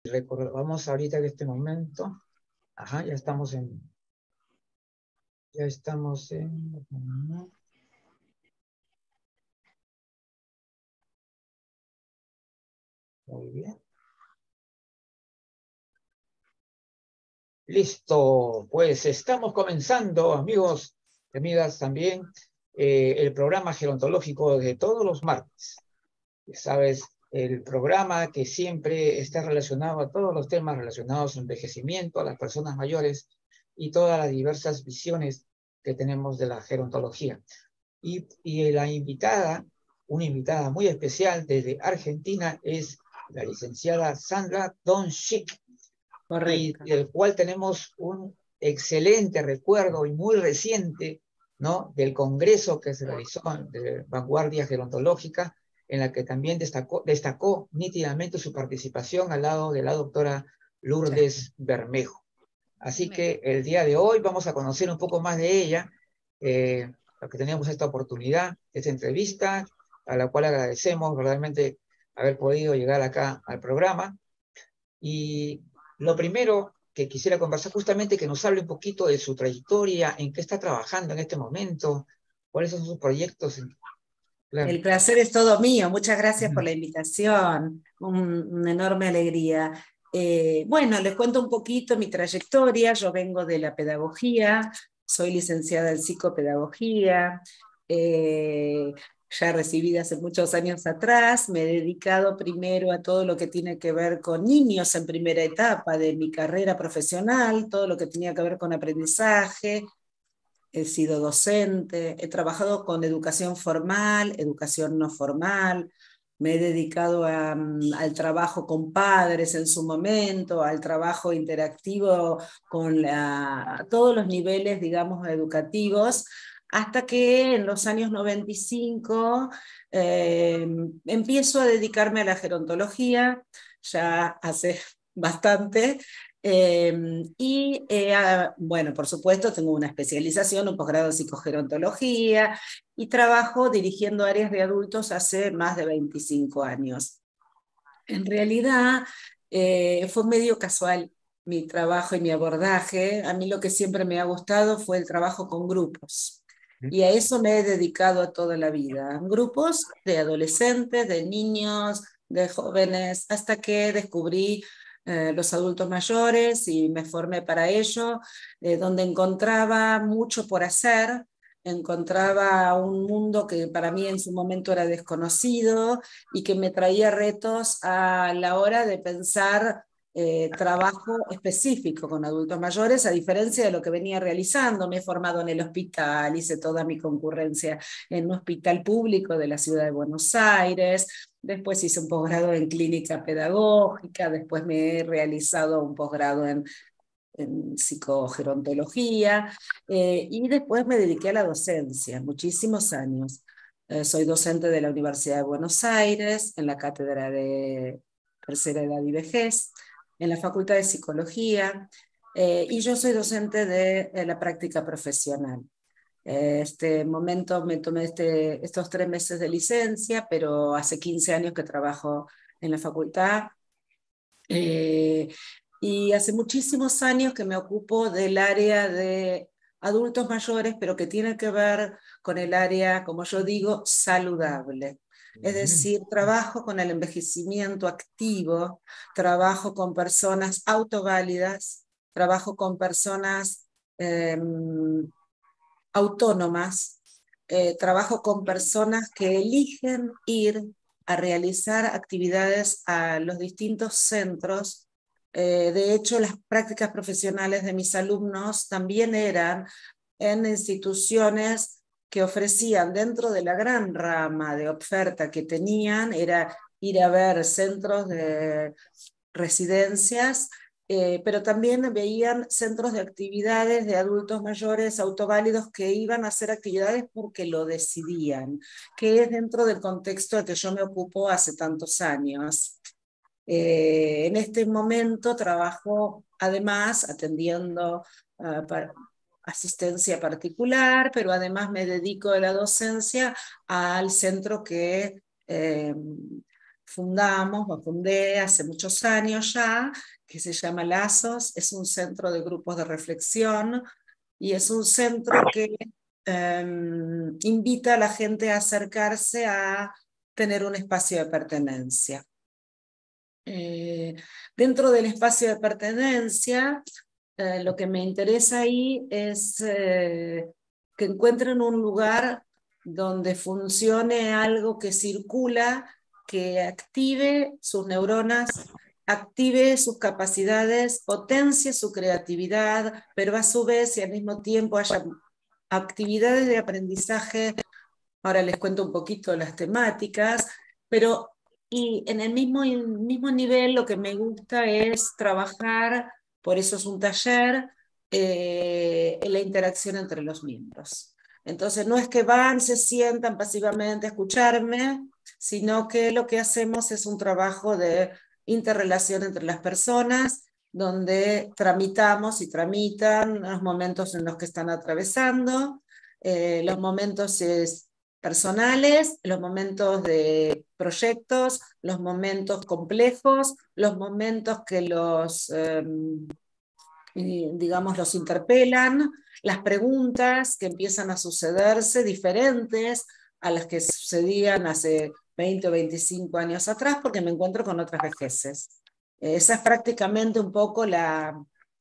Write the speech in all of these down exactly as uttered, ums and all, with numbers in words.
Recordamos ahorita que este momento, ajá, ya estamos en, ya estamos en, muy bien. Listo, pues estamos comenzando, amigos y amigas también, eh, el programa gerontológico de todos los martes. Ya sabes, el programa que siempre está relacionado a todos los temas relacionados al envejecimiento, a las personas mayores y todas las diversas visiones que tenemos de la gerontología. Y, y la invitada, una invitada muy especial desde Argentina, es la licenciada Sandra Donchik, y Correcto. del cual tenemos un excelente recuerdo y muy reciente, ¿no?, del congreso que se realizó de Vanguardia Gerontológica, en la que también destacó, destacó nítidamente su participación al lado de la doctora Lourdes Bermejo. Así que el día de hoy vamos a conocer un poco más de ella, eh, lo que tenemos esta oportunidad, esta entrevista, a la cual agradecemos verdaderamente haber podido llegar acá al programa. Y lo primero que quisiera conversar justamente que nos hable un poquito de su trayectoria, en qué está trabajando en este momento, cuáles son sus proyectos. Claro. El placer es todo mío. Muchas gracias por Ujú. la invitación. Un- una enorme alegría. Eh, bueno, les cuento un poquito mi trayectoria. Yo vengo de la pedagogía, soy licenciada en psicopedagogía, eh, ya recibida hace muchos años atrás. Me he dedicado primero a todo lo que tiene que ver con niños en primera etapa de mi carrera profesional, todo lo que tenía que ver con aprendizaje. He sido docente, he trabajado con educación formal, educación no formal, me he dedicado a, mm, al trabajo con padres en su momento, al trabajo interactivo con la, todos los niveles, digamos, educativos, hasta que en los años noventa y cinco eh, empiezo a dedicarme a la gerontología, ya hace bastante. Eh, y eh, ah, bueno, por supuesto, tengo una especialización, un posgrado en psicogerontología y trabajo dirigiendo áreas de adultos hace más de veinticinco años. En realidad, eh, fue medio casual mi trabajo y mi abordaje. A mí lo que siempre me ha gustado fue el trabajo con grupos. Y a eso me he dedicado toda la vida. Grupos de adolescentes, de niños, de jóvenes, hasta que descubrí eh, los adultos mayores y me formé para ello, eh, donde encontraba mucho por hacer, encontraba un mundo que para mí en su momento era desconocido y que me traía retos a la hora de pensar eh, trabajo específico con adultos mayores, a diferencia de lo que venía realizando. Me he formado en el hospital, hice toda mi concurrencia en un hospital público de la ciudad de Buenos Aires, después hice un posgrado en clínica pedagógica, después me he realizado un posgrado en, en psicogerontología, eh, y después me dediqué a la docencia, muchísimos años. Eh, soy docente de la Universidad de Buenos Aires, en la cátedra de tercera edad y vejez, en la Facultad de Psicología, eh, y yo soy docente de, de la práctica profesional. Eh, Este momento me tomé este, estos tres meses de licencia, pero hace quince años que trabajo en la facultad. Eh, y hace muchísimos años que me ocupo del área de adultos mayores, pero que tiene que ver con el área, como yo digo, saludable. Es Ujú. decir, trabajo con el envejecimiento activo, trabajo con personas autoválidas, trabajo con personas eh, autónomas, eh, trabajo con personas que eligen ir a realizar actividades a los distintos centros. Eh, de hecho, las prácticas profesionales de mis alumnos también eran en instituciones que ofrecían dentro de la gran rama de oferta que tenían, era ir a ver centros de residencias, eh, pero también veían centros de actividades de adultos mayores autoválidos que iban a hacer actividades porque lo decidían, que es dentro del contexto al que yo me ocupo hace tantos años. Eh, en este momento trabajo además atendiendo uh, para asistencia particular, pero además me dedico a la docencia al centro que eh, fundamos, o fundé hace muchos años ya, que se llama Lazos, es un centro de grupos de reflexión y es un centro que eh, invita a la gente a acercarse a tener un espacio de pertenencia. Eh, dentro del espacio de pertenencia, eh, lo que me interesa ahí es eh, que encuentren un lugar donde funcione algo que circula, que active sus neuronas, active sus capacidades, potencie su creatividad, pero a su vez y al mismo tiempo haya actividades de aprendizaje. Ahora les cuento un poquito las temáticas, pero y en el mismo, mismo nivel lo que me gusta es trabajar, por eso es un taller, eh, en la interacción entre los miembros. Entonces no es que van, se sientan pasivamente a escucharme, sino que lo que hacemos es un trabajo de interrelación entre las personas, donde tramitamos y tramitan los momentos en los que están atravesando, eh, los momentos es, personales, los momentos de proyectos, los momentos complejos, los momentos que los, eh, digamos, los interpelan, las preguntas que empiezan a sucederse diferentes a las que sucedían hace veinte o veinticinco años atrás, porque me encuentro con otras vejeces. Esa es prácticamente un poco la,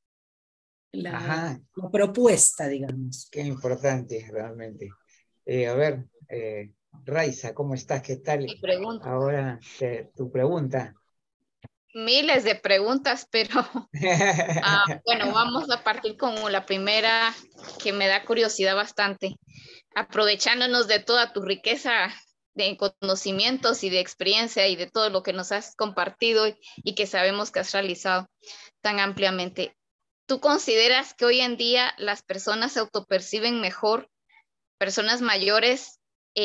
la, la propuesta, digamos. Qué importante, realmente. Eh, a ver, eh, Raiza, ¿cómo estás? ¿Qué tal? Mi pregunta. Ahora te, tu pregunta. Miles de preguntas, pero ah, bueno, vamos a partir con la primera que me da curiosidad bastante. Aprovechándonos de toda tu riqueza de conocimientos y de experiencia y de todo lo que nos has compartido y, y que sabemos que has realizado tan ampliamente. ¿Tú consideras que hoy en día las personas se autoperciben mejor? Personas mayores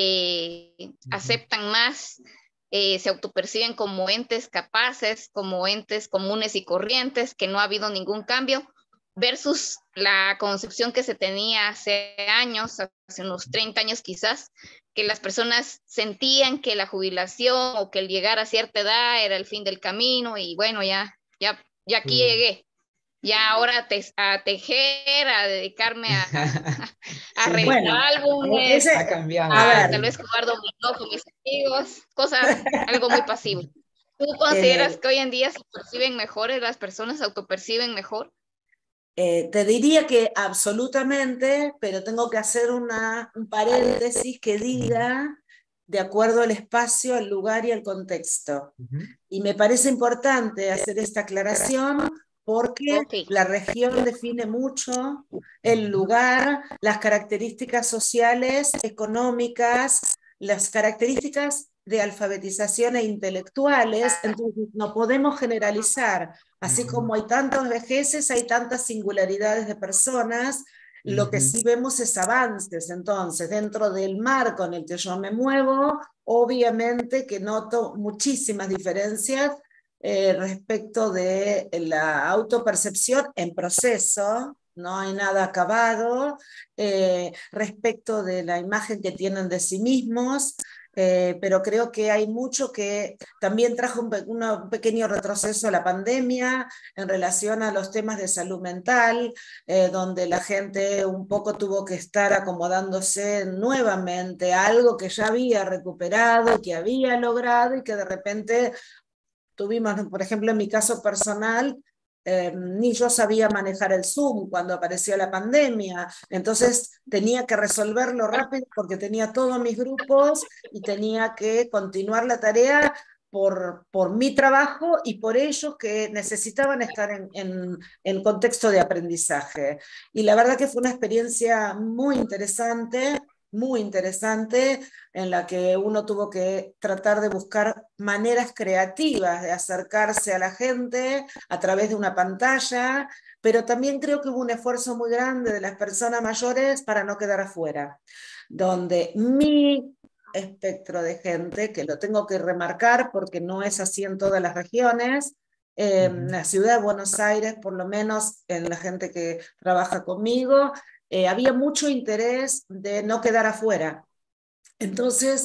eh, uh-huh. aceptan más, eh, se autoperciben como entes capaces, como entes comunes y corrientes, que no ha habido ningún cambio, versus la concepción que se tenía hace años, hace unos treinta años quizás, que las personas sentían que la jubilación o que el llegar a cierta edad era el fin del camino y bueno, ya, ya, ya aquí uh-huh. llegué. Ya ahora te, a tejer, a dedicarme a, a, a sí, arreglar bueno, álbumes, ese, ha cambiado, a, a tal vez jugar dominó con mis amigos, cosas, algo muy pasivo. ¿Tú consideras eh, que hoy en día se perciben mejores, las personas se autoperciben mejor? Eh, te diría que absolutamente, pero tengo que hacer una, un paréntesis que diga de acuerdo al espacio, al lugar y al contexto. Uh-huh. Y me parece importante hacer esta aclaración porque okay. la región define mucho el lugar, las características sociales, económicas, las características de alfabetización e intelectuales, entonces no podemos generalizar, así uh-huh. como hay tantas vejeces, hay tantas singularidades de personas, uh-huh. lo que sí vemos es avances, entonces dentro del marco en el que yo me muevo, obviamente que noto muchísimas diferencias eh, respecto de la autopercepción en proceso, no hay nada acabado, eh, respecto de la imagen que tienen de sí mismos, eh, pero creo que hay mucho que también trajo un, pe un pequeño retroceso a la pandemia en relación a los temas de salud mental, eh, donde la gente un poco tuvo que estar acomodándose nuevamente a algo que ya había recuperado, que había logrado y que de repente tuvimos, por ejemplo, en mi caso personal, Eh, ni yo sabía manejar el Zoom cuando apareció la pandemia, entonces tenía que resolverlo rápido porque tenía todos mis grupos y tenía que continuar la tarea por, por mi trabajo y por ellos que necesitaban estar en, en, en contexto de aprendizaje. Y la verdad que fue una experiencia muy interesante, muy interesante, en la que uno tuvo que tratar de buscar maneras creativas de acercarse a la gente a través de una pantalla, pero también creo que hubo un esfuerzo muy grande de las personas mayores para no quedar afuera, donde mi espectro de gente, que lo tengo que remarcar porque no es así en todas las regiones, eh, uh-huh. la ciudad de Buenos Aires, por lo menos en la gente que trabaja conmigo, Eh, había mucho interés de no quedar afuera. Entonces,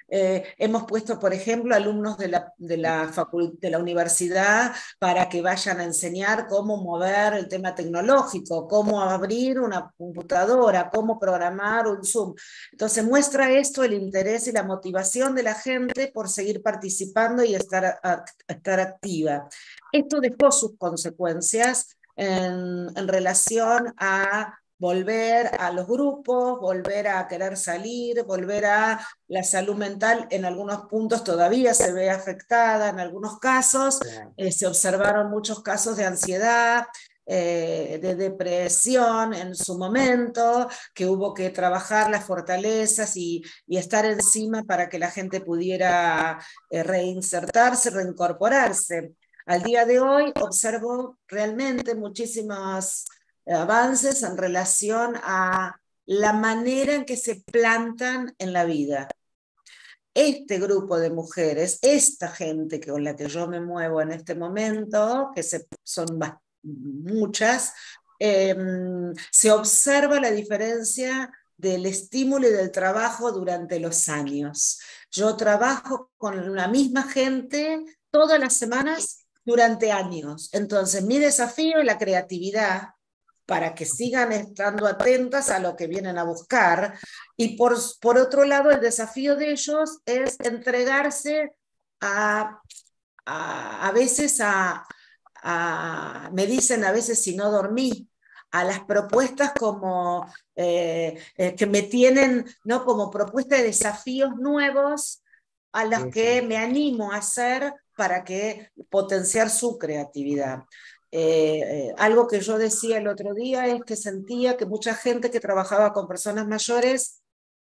Eh, hemos puesto, por ejemplo, alumnos de la, de, la de la universidad para que vayan a enseñar cómo mover el tema tecnológico, cómo abrir una computadora, cómo programar un Zoom. Entonces muestra esto el interés y la motivación de la gente por seguir participando y estar, a, estar activa. Esto dejó sus consecuencias en, en relación a volver a los grupos, volver a querer salir, volver a la salud mental. En algunos puntos todavía se ve afectada, en algunos casos eh, se observaron muchos casos de ansiedad, eh, de depresión en su momento, que hubo que trabajar las fortalezas y, y estar encima para que la gente pudiera eh, reinsertarse, reincorporarse. Al día de hoy observo realmente muchísimas avances en relación a la manera en que se plantan en la vida. Este grupo de mujeres, esta gente con la que yo me muevo en este momento, que se, son muchas, eh, se observa la diferencia del estímulo y del trabajo durante los años. Yo trabajo con la misma gente todas las semanas durante años. Entonces, mi desafío es la creatividad, para que sigan estando atentas a lo que vienen a buscar. Y por, por otro lado, el desafío de ellos es entregarse a, a, a veces a, a, me dicen a veces si no dormí, a las propuestas como, eh, eh, que me tienen, ¿no? Como propuesta de desafíos nuevos a los sí, que sí. me animo a hacer para que potenciar su creatividad. Eh, eh, algo que yo decía el otro día es que sentía que mucha gente que trabajaba con personas mayores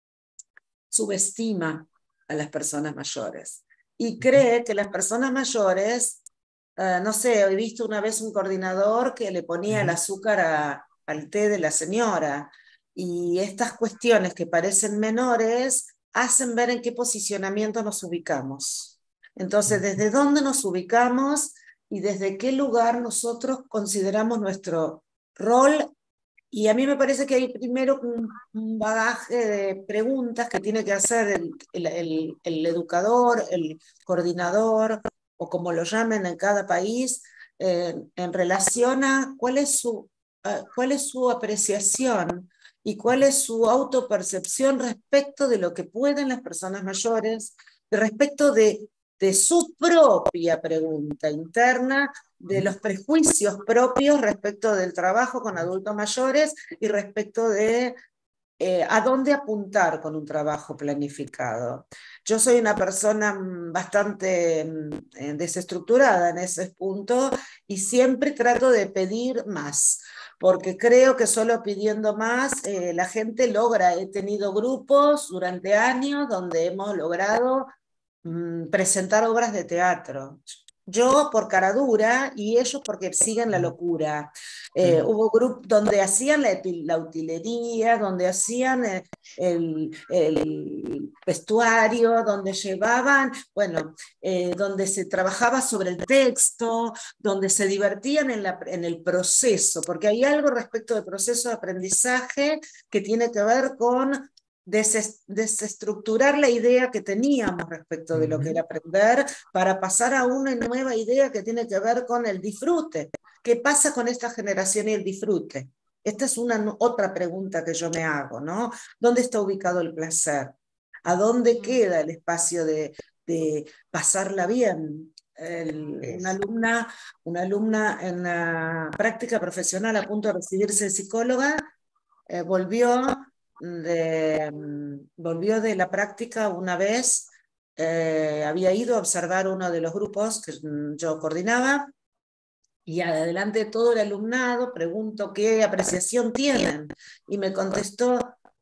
subestima a las personas mayores y cree que las personas mayores, eh, no sé, he visto una vez un coordinador que le ponía el azúcar a, al té de la señora, y estas cuestiones que parecen menores hacen ver en qué posicionamiento nos ubicamos. Entonces, ¿desde dónde nos ubicamos y desde qué lugar nosotros consideramos nuestro rol? Y a mí me parece que hay primero un, un bagaje de preguntas que tiene que hacer el, el, el, el educador, el coordinador, o como lo llamen en cada país, eh, en relación a cuál es su, uh, cuál es su apreciación y cuál es su autopercepción respecto de lo que pueden las personas mayores, respecto de de su propia pregunta interna, de los prejuicios propios respecto del trabajo con adultos mayores y respecto de eh, a dónde apuntar con un trabajo planificado. Yo soy una persona bastante eh, desestructurada en ese punto y siempre trato de pedir más, porque creo que solo pidiendo más eh, la gente logra. He tenido grupos durante años donde hemos logrado presentar obras de teatro. Yo por cara dura y ellos porque siguen la locura. Eh, mm. Hubo grupos donde hacían la, la utilería, donde hacían el, el, el vestuario, donde llevaban, bueno, eh, donde se trabajaba sobre el texto, donde se divertían en, la, en el proceso, porque hay algo respecto del proceso de aprendizaje que tiene que ver con Des, desestructurar la idea que teníamos respecto de lo que era aprender para pasar a una nueva idea que tiene que ver con el disfrute. ¿Qué pasa con esta generación y el disfrute? Esta es una otra pregunta que yo me hago, ¿no? ¿Dónde está ubicado el placer? ¿A dónde queda el espacio de, de pasarla bien? El, una, alumna, una alumna en la práctica profesional a punto de recibirse de psicóloga eh, volvió De, volvió de la práctica una vez, eh, había ido a observar uno de los grupos que yo coordinaba, y adelante de todo el alumnado pregunto qué apreciación tienen, y me contestó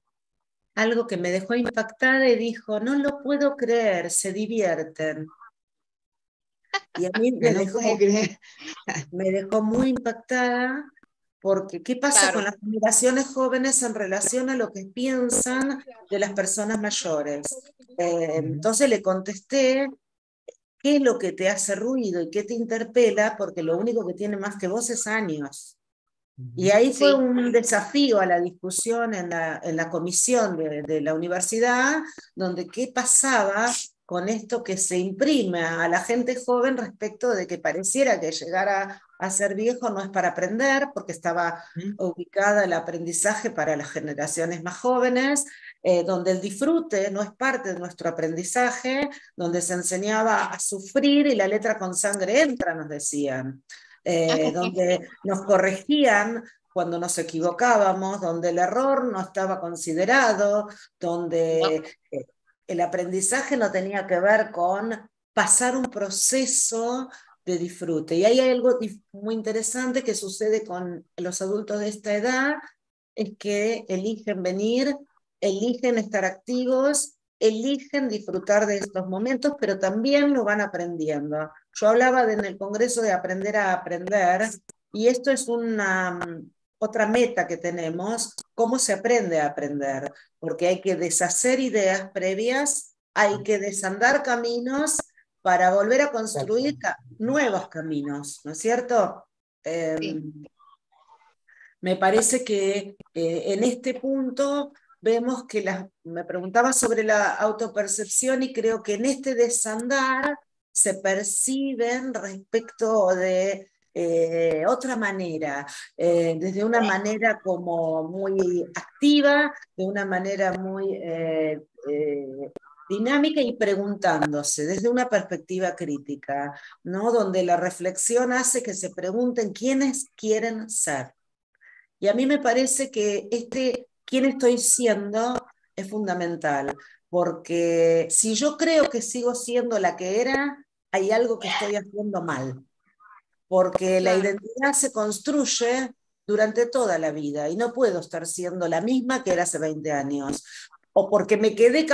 algo que me dejó impactada y dijo: no lo puedo creer, se divierten. Y a mí me, no dejó, me dejó muy impactada. Porque, ¿qué pasa claro. con las generaciones jóvenes en relación a lo que piensan de las personas mayores? Eh, entonces le contesté: ¿qué es lo que te hace ruido y qué te interpela? Porque lo único que tiene más que vos es años. Y ahí Sí. fue un desafío a la discusión en la, en la comisión de, de la universidad, donde qué pasaba con esto que se imprime a la gente joven respecto de que pareciera que llegar a, a ser viejo no es para aprender, porque estaba ¿Mm? ubicada el aprendizaje para las generaciones más jóvenes, eh, donde el disfrute no es parte de nuestro aprendizaje, donde se enseñaba a sufrir y la letra con sangre entra, nos decían. Eh, donde nos corregían cuando nos equivocábamos, donde el error no estaba considerado, donde eh, el aprendizaje no tenía que ver con pasar un proceso de disfrute. Y ahí hay algo muy interesante que sucede con los adultos de esta edad, es que eligen venir, eligen estar activos, eligen disfrutar de estos momentos, pero también lo van aprendiendo. Yo hablaba de, en el Congreso de aprender a aprender, y esto es una, otra meta que tenemos, cómo se aprende a aprender, porque hay que deshacer ideas previas, hay que desandar caminos para volver a construir ca nuevos caminos, ¿no es cierto? Eh, Sí. Me parece que eh, en este punto vemos que las, me preguntaba sobre la autopercepción y creo que en este desandar se perciben respecto de eh, otra manera, eh, desde una manera como muy activa, de una manera muy eh, eh, dinámica y preguntándose desde una perspectiva crítica, ¿no? Donde la reflexión hace que se pregunten quiénes quieren ser. Y a mí me parece que este quién estoy siendo es fundamental, porque si yo creo que sigo siendo la que era, hay algo que estoy haciendo mal, porque la Claro. identidad se construye durante toda la vida y no puedo estar siendo la misma que era hace veinte años, o porque me quedé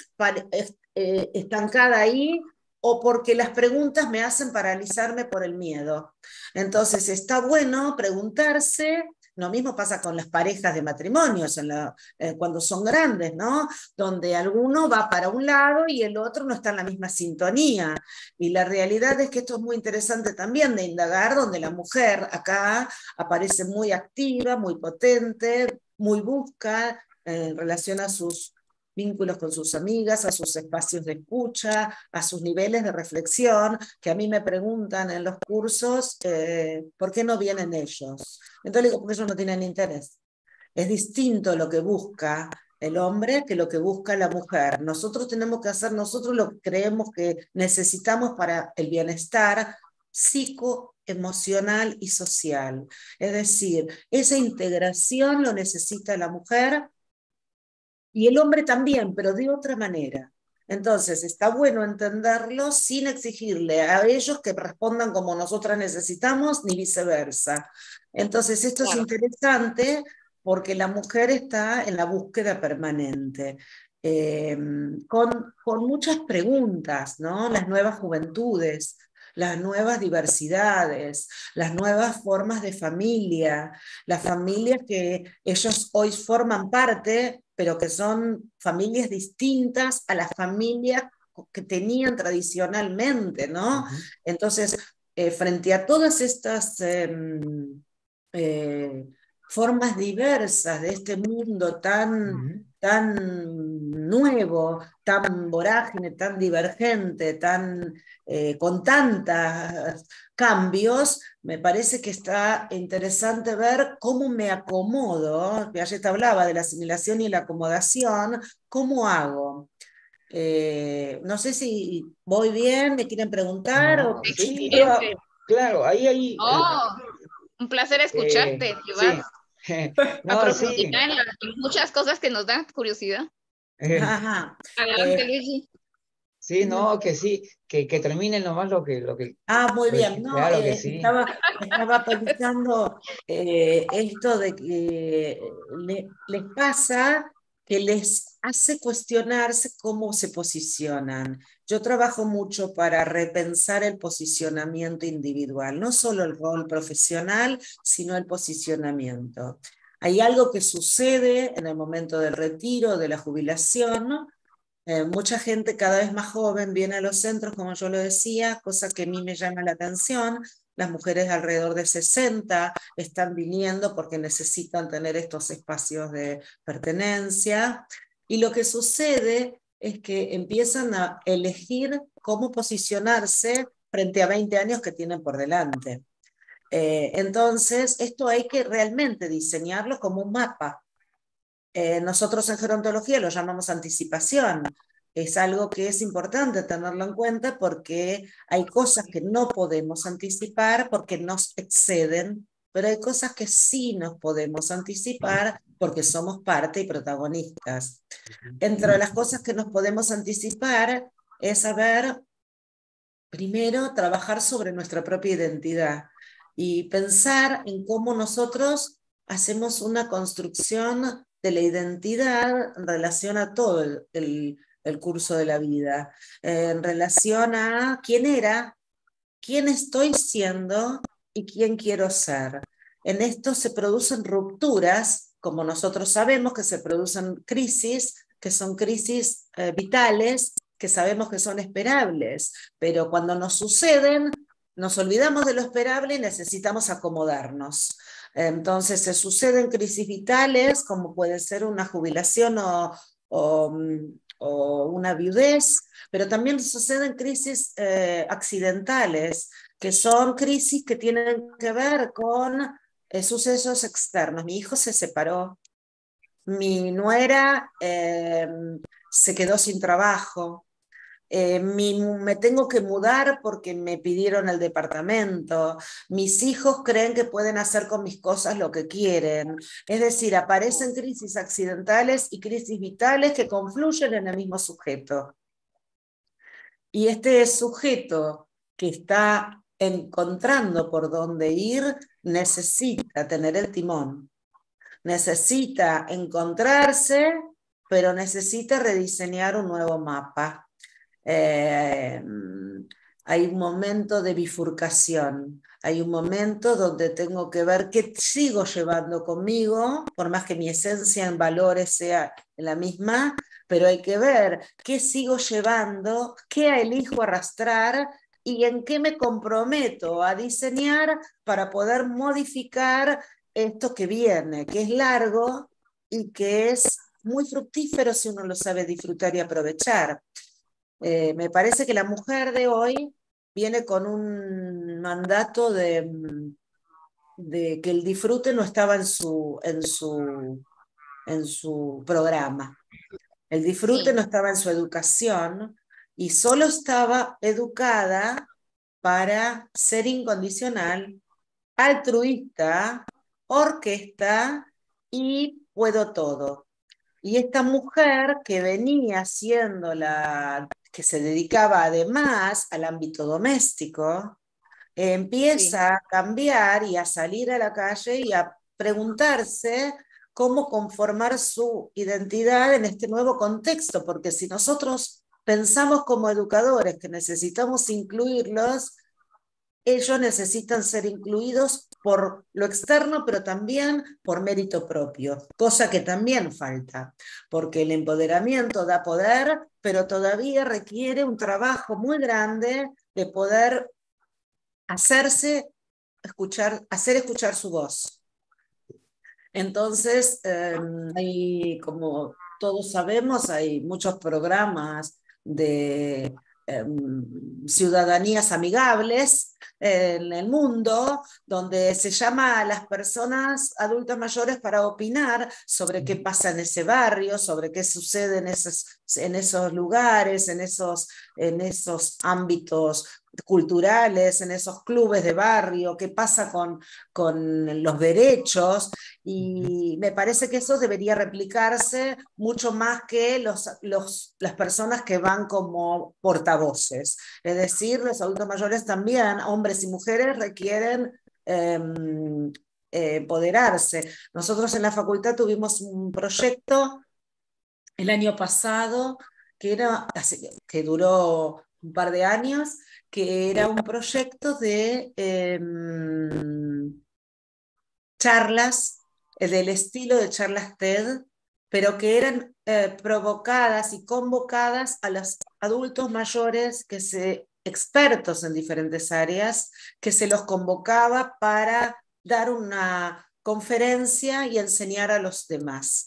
eh, estancada ahí, o porque las preguntas me hacen paralizarme por el miedo. Entonces está bueno preguntarse. Lo mismo pasa con las parejas de matrimonios, en la, eh, cuando son grandes, ¿no? Donde alguno va para un lado y el otro no está en la misma sintonía. Y la realidad es que esto es muy interesante también de indagar, donde la mujer acá aparece muy activa, muy potente, muy busca eh, en relación a sus vínculos con sus amigas, a sus espacios de escucha, a sus niveles de reflexión, que a mí me preguntan en los cursos, eh, ¿por qué no vienen ellos? Entonces le digo, porque ellos no tienen interés. Es distinto lo que busca el hombre que lo que busca la mujer. Nosotros tenemos que hacer nosotros lo que creemos que necesitamos para el bienestar psicoemocional y social. Es decir, esa integración lo necesita la mujer y el hombre también, pero de otra manera. Entonces, está bueno entenderlo sin exigirle a ellos que respondan como nosotras necesitamos, ni viceversa. Entonces, esto Claro. es interesante porque la mujer está en la búsqueda permanente, eh, con, con muchas preguntas, ¿no? Las nuevas juventudes, las nuevas diversidades, las nuevas formas de familia, las familias que ellos hoy forman parte, pero que son familias distintas a las familias que tenían tradicionalmente, ¿no? Uh-huh. Entonces, eh, frente a todas estas eh, eh, formas diversas de este mundo tan, Uh-huh. tan nuevo, tan vorágine, tan divergente, tan, eh, con tantos cambios, me parece que está interesante ver cómo me acomodo. Ayer te hablaba de la asimilación y la acomodación, ¿cómo hago? Eh, no sé si voy bien, me quieren preguntar No, o sí, quiero... no, claro, ahí hay, Oh, un placer eh, escucharte, que sí, vas a no, sí, profundizar en, la- en muchas cosas que nos dan curiosidad. eh, Ajá. Adelante, Eh, Luigi. sí, no, que sí, que, que terminen nomás lo que, lo que, Ah, muy lo que- bien. No, claro que eh, sí. estaba, estaba pensando eh, esto de que le- les pasa que les hace cuestionarse cómo se posicionan. Yo trabajo mucho para repensar el posicionamiento individual, no solo el rol profesional, sino el posicionamiento. Hay algo que sucede en el momento del retiro, de la jubilación, ¿no? Eh, mucha gente cada vez más joven viene a los centros, como yo lo decía, cosa que a mí me llama la atención. las mujeres alrededor de sesenta están viniendo porque necesitan tener estos espacios de pertenencia, y lo que sucede es que empiezan a elegir cómo posicionarse frente a veinte años que tienen por delante. Eh, entonces, esto hay que realmente diseñarlo como un mapa. Eh, nosotros en gerontología lo llamamos anticipación. Es algo que es importante tenerlo en cuenta porque hay cosas que no podemos anticipar porque nos exceden, pero hay cosas que sí nos podemos anticipar porque somos parte y protagonistas. Entre las cosas que nos podemos anticipar es saber, primero, trabajar sobre nuestra propia identidad y pensar en cómo nosotros hacemos una construcción de la identidad en relación a todo el, el, el curso de la vida, eh, en relación a quién era, quién estoy siendo y quién quiero ser. En esto se producen rupturas, como nosotros sabemos que se producen crisis, que son crisis eh, vitales, que sabemos que son esperables, pero cuando nos suceden, nos olvidamos de lo esperable y necesitamos acomodarnos. Entonces se suceden crisis vitales, como puede ser una jubilación o, o, o una viudez, pero también suceden crisis eh, accidentales, que son crisis que tienen que ver con eh, sucesos externos. Mi hijo se separó, mi nuera eh, se quedó sin trabajo, eh, mi, me tengo que mudar porque me pidieron el departamento, mis hijos creen que pueden hacer con mis cosas lo que quieren. Es decir, aparecen crisis accidentales y crisis vitales que confluyen en el mismo sujeto. Y este sujeto que está encontrando por dónde ir necesita tener el timón, necesita encontrarse, pero necesita rediseñar un nuevo mapa. Eh, hay un momento de bifurcación, hay un momento donde tengo que ver qué sigo llevando conmigo, por más que mi esencia en valores sea la misma, pero hay que ver qué sigo llevando, qué elijo arrastrar y en qué me comprometo a diseñar para poder modificar esto que viene, que es largo y que es muy fructífero si uno lo sabe disfrutar y aprovechar. Eh, me parece que la mujer de hoy viene con un mandato de, de que el disfrute no estaba en su, en su, en su programa. El disfrute sí. No estaba en su educación y solo estaba educada para ser incondicional, altruista, orquesta y puedo todo. Y esta mujer que venía siendo la que se dedicaba además al ámbito doméstico, eh, empieza sí. a cambiar y a salir a la calle y a preguntarse cómo conformar su identidad en este nuevo contexto, porque si nosotros pensamos como educadores que necesitamos incluirlos, ellos necesitan ser incluidos por lo externo, pero también por mérito propio, cosa que también falta, porque el empoderamiento da poder, pero todavía requiere un trabajo muy grande de poder hacerse escuchar, hacer escuchar su voz. Entonces, eh, hay, como todos sabemos, hay muchos programas de eh, ciudadanías amigables en el mundo, donde se llama a las personas adultas mayores para opinar sobre qué pasa en ese barrio, sobre qué sucede en esos, en esos lugares, en esos, en esos ámbitos culturales, en esos clubes de barrio, qué pasa con, con los derechos, y me parece que eso debería replicarse mucho más que los, los, las personas que van como portavoces. Es decir, los adultos mayores también, hombres y mujeres, requieren eh, eh, empoderarse. Nosotros en la facultad tuvimos un proyecto el año pasado que, era, que duró un par de años, que era un proyecto de eh, charlas, del estilo de charlas TED, pero que eran eh, provocadas y convocadas a los adultos mayores que se expertos en diferentes áreas, que se los convocaba para dar una conferencia y enseñar a los demás.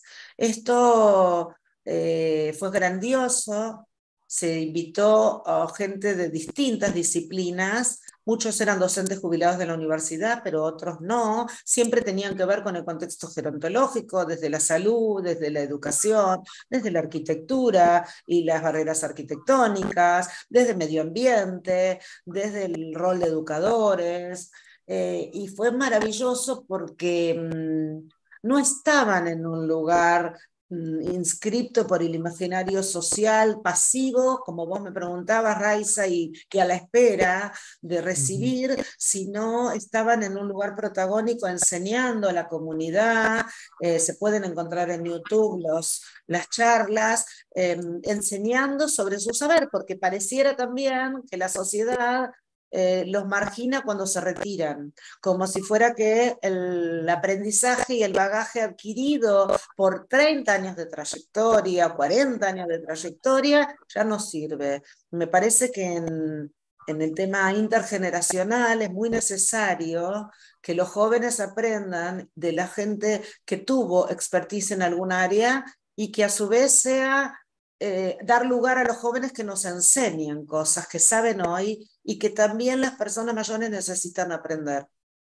Esto eh, fue grandioso, se invitó a gente de distintas disciplinas, muchos eran docentes jubilados de la universidad, pero otros no, siempre tenían que ver con el contexto gerontológico, desde la salud, desde la educación, desde la arquitectura y las barreras arquitectónicas, desde medio ambiente, desde el rol de educadores, eh, y fue maravilloso porque mmm, no estaban en un lugar inscripto por el imaginario social pasivo, como vos me preguntabas, Raiza, y que a la espera de recibir, uh-huh. sino estaban en un lugar protagónico enseñando a la comunidad. Eh, se pueden encontrar en YouTube los, las charlas, eh, enseñando sobre su saber, porque pareciera también que la sociedad Eh, los margina cuando se retiran, como si fuera que el aprendizaje y el bagaje adquirido por treinta años de trayectoria, cuarenta años de trayectoria, ya no sirve. Me parece que en, en el tema intergeneracional es muy necesario que los jóvenes aprendan de la gente que tuvo expertise en algún área y que a su vez sea Eh, dar lugar a los jóvenes que nos enseñen cosas que saben hoy y que también las personas mayores necesitan aprender.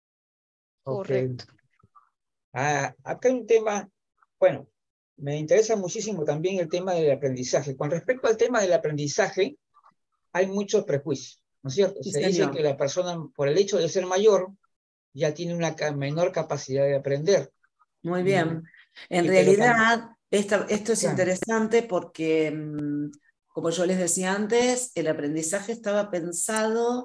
Correcto. Okay. Ah, acá hay un tema, bueno, me interesa muchísimo también el tema del aprendizaje. Con respecto al tema del aprendizaje, hay muchos prejuicios, ¿no es cierto? Sí, Se señor. dice que la persona, por el hecho de ser mayor, ya tiene una menor capacidad de aprender. Muy bien. En y realidad, esta, esto es claro. interesante porque, como yo les decía antes, el aprendizaje estaba pensado,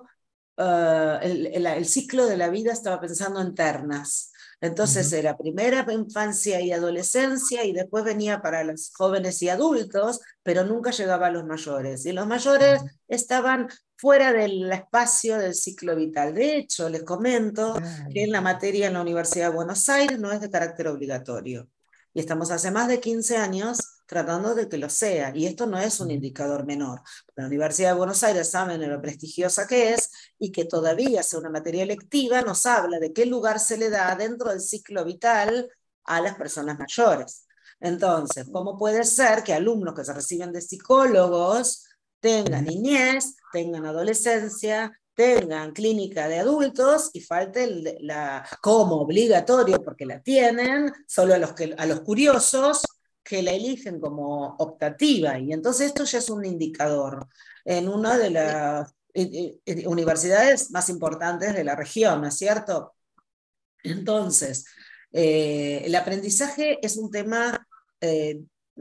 uh, el, el, el ciclo de la vida estaba pensando en ternas. Entonces uh-huh. era primera infancia y adolescencia y después venía para los jóvenes y adultos, pero nunca llegaba a los mayores. Y los mayores uh-huh. estaban fuera del espacio del ciclo vital. De hecho, les comento uh-huh. que en la materia en la Universidad de Buenos Aires no es de carácter obligatorio. Y estamos hace más de quince años tratando de que lo sea. Y esto no es un indicador menor. La Universidad de Buenos Aires saben lo prestigiosa que es y que todavía sea una materia electiva nos habla de qué lugar se le da dentro del ciclo vital a las personas mayores. Entonces, ¿cómo puede ser que alumnos que se reciben de psicólogos tengan niñez, tengan adolescencia, tengan clínica de adultos y falte el, la, como obligatorio, porque la tienen, solo a los, que, a los curiosos que la eligen como optativa? Y entonces esto ya es un indicador en una de las eh, eh, universidades más importantes de la región, ¿no es cierto? Entonces, eh, el aprendizaje es un tema eh,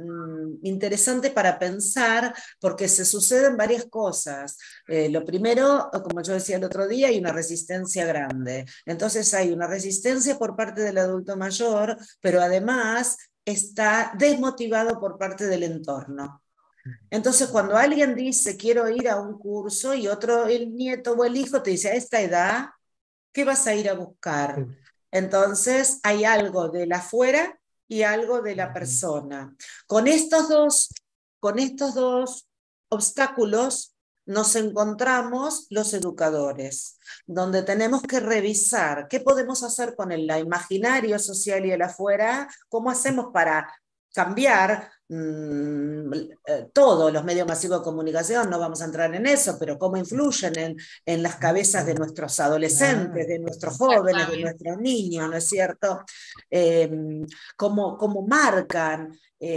interesante para pensar porque se suceden varias cosas. Eh, lo primero, como yo decía el otro día, hay una resistencia grande. Entonces hay una resistencia por parte del adulto mayor, pero además está desmotivado por parte del entorno. Entonces cuando alguien dice quiero ir a un curso y otro, el nieto o el hijo te dice a esta edad, ¿qué vas a ir a buscar? Entonces hay algo del afuera y algo de la persona. Con estos dos, con estos dos obstáculos nos encontramos los educadores, donde tenemos que revisar qué podemos hacer con el imaginario social y el afuera, cómo hacemos para cambiar mmm, todos los medios masivos de comunicación, no vamos a entrar en eso, pero cómo influyen en, en las cabezas de nuestros adolescentes, de nuestros jóvenes, de nuestros niños, ¿no es cierto? Eh, cómo, cómo marcan,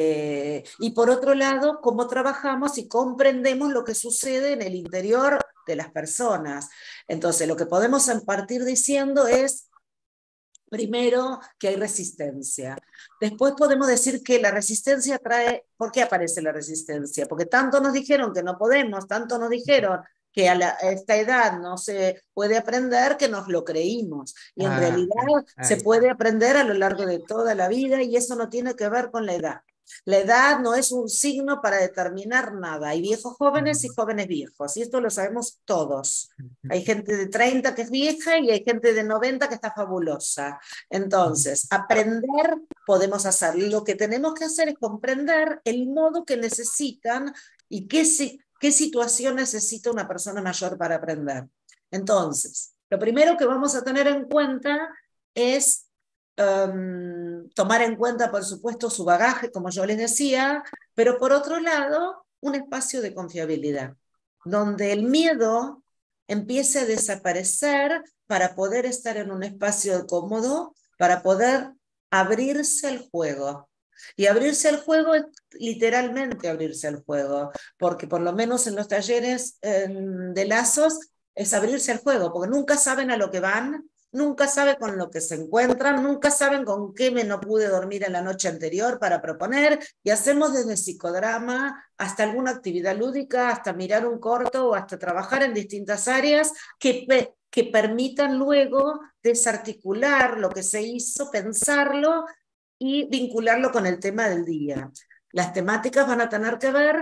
eh, y por otro lado, cómo trabajamos y comprendemos lo que sucede en el interior de las personas. Entonces, lo que podemos partir diciendo es, primero, que hay resistencia. Después podemos decir que la resistencia trae... ¿Por qué aparece la resistencia? Porque tanto nos dijeron que no podemos, tanto nos dijeron que a, la, a esta edad no se puede aprender, que nos lo creímos. Y en ah, realidad ah, se puede aprender a lo largo de toda la vida y eso no tiene que ver con la edad. La edad no es un signo para determinar nada. Hay viejos jóvenes y jóvenes viejos, y esto lo sabemos todos. Hay gente de treinta que es vieja y hay gente de noventa que está fabulosa. Entonces, aprender podemos hacer. Lo que tenemos que hacer es comprender el modo que necesitan y qué, ¿Qué situación necesita una persona mayor para aprender? Entonces, lo primero que vamos a tener en cuenta es um, tomar en cuenta, por supuesto, su bagaje, como yo les decía, pero por otro lado, un espacio de confiabilidad, donde el miedo empiece a desaparecer para poder estar en un espacio cómodo, para poder abrirse al juego. Y abrirse al juego es literalmente abrirse al juego, porque por lo menos en los talleres eh, de lazos es abrirse al juego, porque nunca saben a lo que van, nunca saben con lo que se encuentran, nunca saben con qué me no pude dormir en la noche anterior para proponer, y hacemos desde psicodrama hasta alguna actividad lúdica, hasta mirar un corto o hasta trabajar en distintas áreas que, que permitan luego desarticular lo que se hizo, pensarlo y vincularlo con el tema del día. Las temáticas van a tener que ver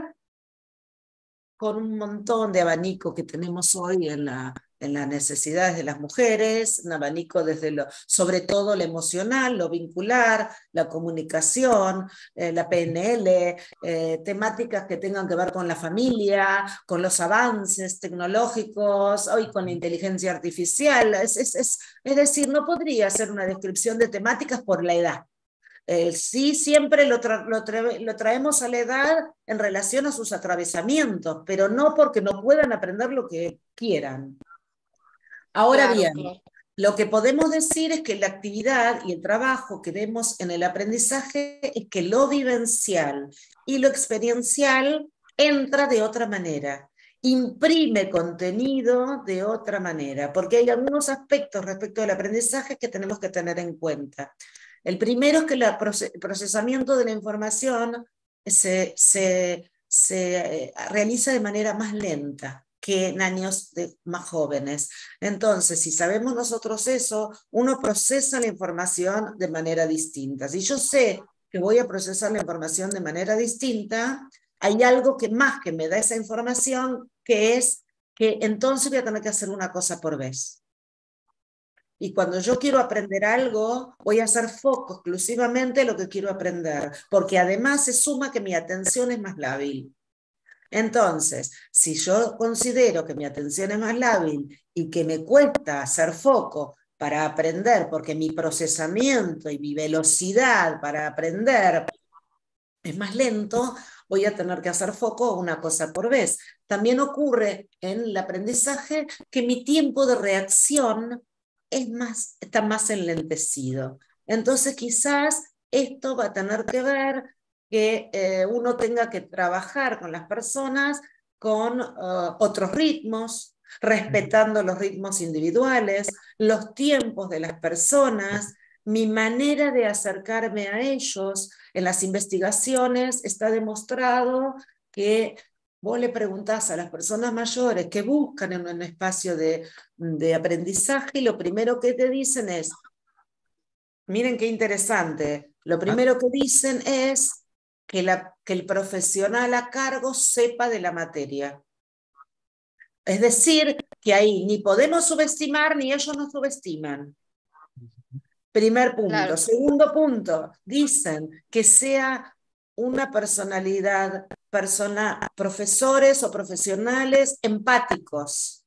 con un montón de abanico que tenemos hoy en, la, en las necesidades de las mujeres, un abanico desde lo, sobre todo lo emocional, lo vincular, la comunicación, eh, la P N L, eh, temáticas que tengan que ver con la familia, con los avances tecnológicos, hoy con la inteligencia artificial, es, es, es, es decir, no podría ser una descripción de temáticas por la edad. Eh, sí, siempre lo, tra lo, tra lo traemos a la edad en relación a sus atravesamientos, pero no porque no puedan aprender lo que quieran. Ahora Claro, bien, claro. lo que podemos decir es que la actividad y el trabajo que vemos en el aprendizaje es que lo vivencial y lo experiencial entra de otra manera, imprime contenido de otra manera, porque hay algunos aspectos respecto al aprendizaje que tenemos que tener en cuenta. El primero es que el procesamiento de la información se, se, se realiza de manera más lenta que en años de, más jóvenes. Entonces, si sabemos nosotros eso, uno procesa la información de manera distinta. Si yo sé que voy a procesar la información de manera distinta, hay algo que más que me da esa información, que es que entonces voy a tener que hacer una cosa por vez. Y cuando yo quiero aprender algo, voy a hacer foco exclusivamente en lo que quiero aprender, porque además se suma que mi atención es más lábil. Entonces, si yo considero que mi atención es más lábil y que me cuesta hacer foco para aprender, porque mi procesamiento y mi velocidad para aprender es más lento, voy a tener que hacer foco una cosa por vez. También ocurre en el aprendizaje que mi tiempo de reacción es más, está más enlentecido. Entonces quizás esto va a tener que ver que eh, uno tenga que trabajar con las personas con uh, otros ritmos, respetando los ritmos individuales, los tiempos de las personas, mi manera de acercarme a ellos. En las investigaciones está demostrado que vos le preguntás a las personas mayores que buscan en un espacio de, de aprendizaje y lo primero que te dicen es, miren qué interesante, lo primero que dicen es que, la, que el profesional a cargo sepa de la materia. Es decir, que ahí ni podemos subestimar ni ellos nos subestiman. Primer punto. Claro. Segundo punto, dicen que sea una personalidad, persona, profesores o profesionales empáticos,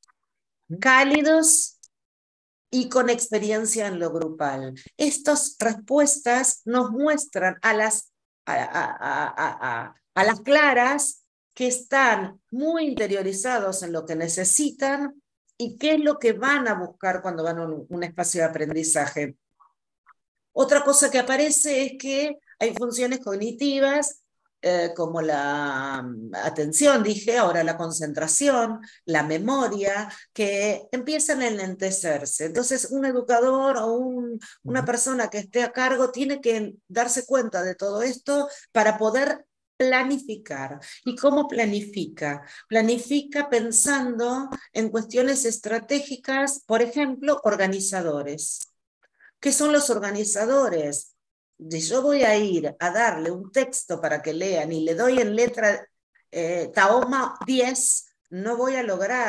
cálidos y con experiencia en lo grupal. Estas respuestas nos muestran a las, a, a, a, a, a las claras que están muy interiorizados en lo que necesitan y qué es lo que van a buscar cuando van a un, un espacio de aprendizaje. Otra cosa que aparece es que hay funciones cognitivas eh, como la um, atención, dije, ahora la concentración, la memoria, que empiezan a enlentecerse. Entonces un educador o un, una persona que esté a cargo tiene que darse cuenta de todo esto para poder planificar. ¿Y cómo planifica? Planifica pensando en cuestiones estratégicas, por ejemplo, organizadores. ¿Qué son los organizadores? Si yo voy a ir a darle un texto para que lean y le doy en letra eh, Tahoma diez, no voy a lograr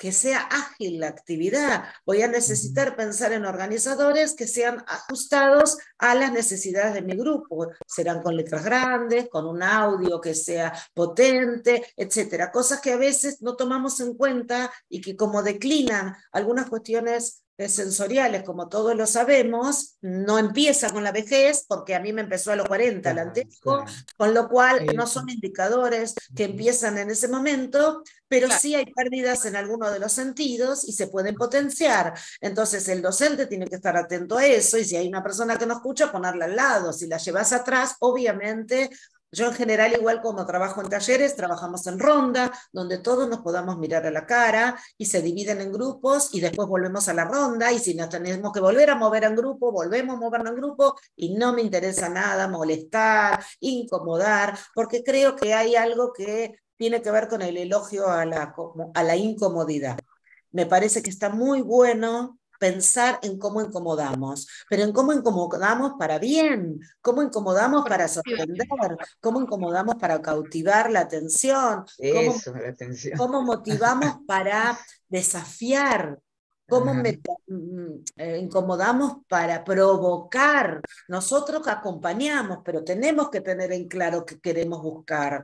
que sea ágil la actividad. Voy a necesitar pensar en organizadores que sean ajustados a las necesidades de mi grupo. Serán con letras grandes, con un audio que sea potente, etcétera. Cosas que a veces no tomamos en cuenta y que como declinan algunas cuestiones sensoriales, como todos lo sabemos, no empieza con la vejez, porque a mí me empezó a los cuarenta, Claro, el antesco, claro. con lo cual Eh, no son indicadores que empiezan en ese momento, pero Claro. sí hay pérdidas en alguno de los sentidos y se pueden potenciar. Entonces el docente tiene que estar atento a eso, y si hay una persona que no escucha, ponerla al lado. Si la llevas atrás, obviamente. Yo en general, igual como trabajo en talleres, trabajamos en ronda, donde todos nos podamos mirar a la cara y se dividen en grupos y después volvemos a la ronda, y si nos tenemos que volver a mover en grupo, volvemos a movernos en grupo, y no me interesa nada molestar, incomodar, porque creo que hay algo que tiene que ver con el elogio a la, a la incomodidad. Me parece que está muy bueno pensar en cómo incomodamos, pero en cómo incomodamos para bien, cómo incomodamos para sorprender, cómo incomodamos para cautivar la atención, cómo, Eso, la atención. cómo motivamos para desafiar, cómo Ajá. me, eh, incomodamos para provocar. Nosotros acompañamos, pero tenemos que tener en claro qué queremos buscar.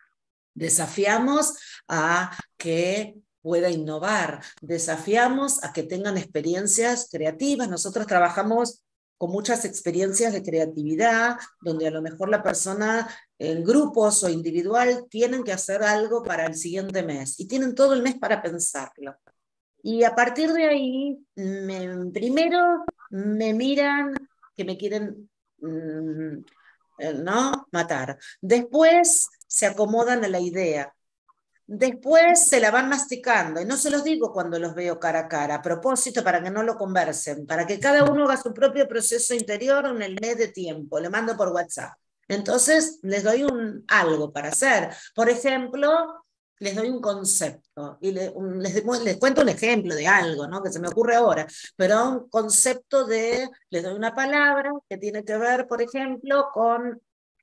Desafiamos a que pueda innovar, desafiamos a que tengan experiencias creativas. Nosotros trabajamos con muchas experiencias de creatividad, donde a lo mejor la persona en grupos o individual tienen que hacer algo para el siguiente mes, y tienen todo el mes para pensarlo. Y a partir de ahí, me, primero me miran que me quieren mmm, ¿no? matar. Después se acomodan a la idea. Después se la van masticando, y no se los digo cuando los veo cara a cara, a propósito, para que no lo conversen, para que cada uno haga su propio proceso interior en el mes de tiempo, le mando por WhatsApp. Entonces les doy un, algo para hacer. Por ejemplo, les doy un concepto, y le, un, les, les cuento un ejemplo de algo, ¿no? que se me ocurre ahora, pero un concepto de, les doy una palabra que tiene que ver, por ejemplo, con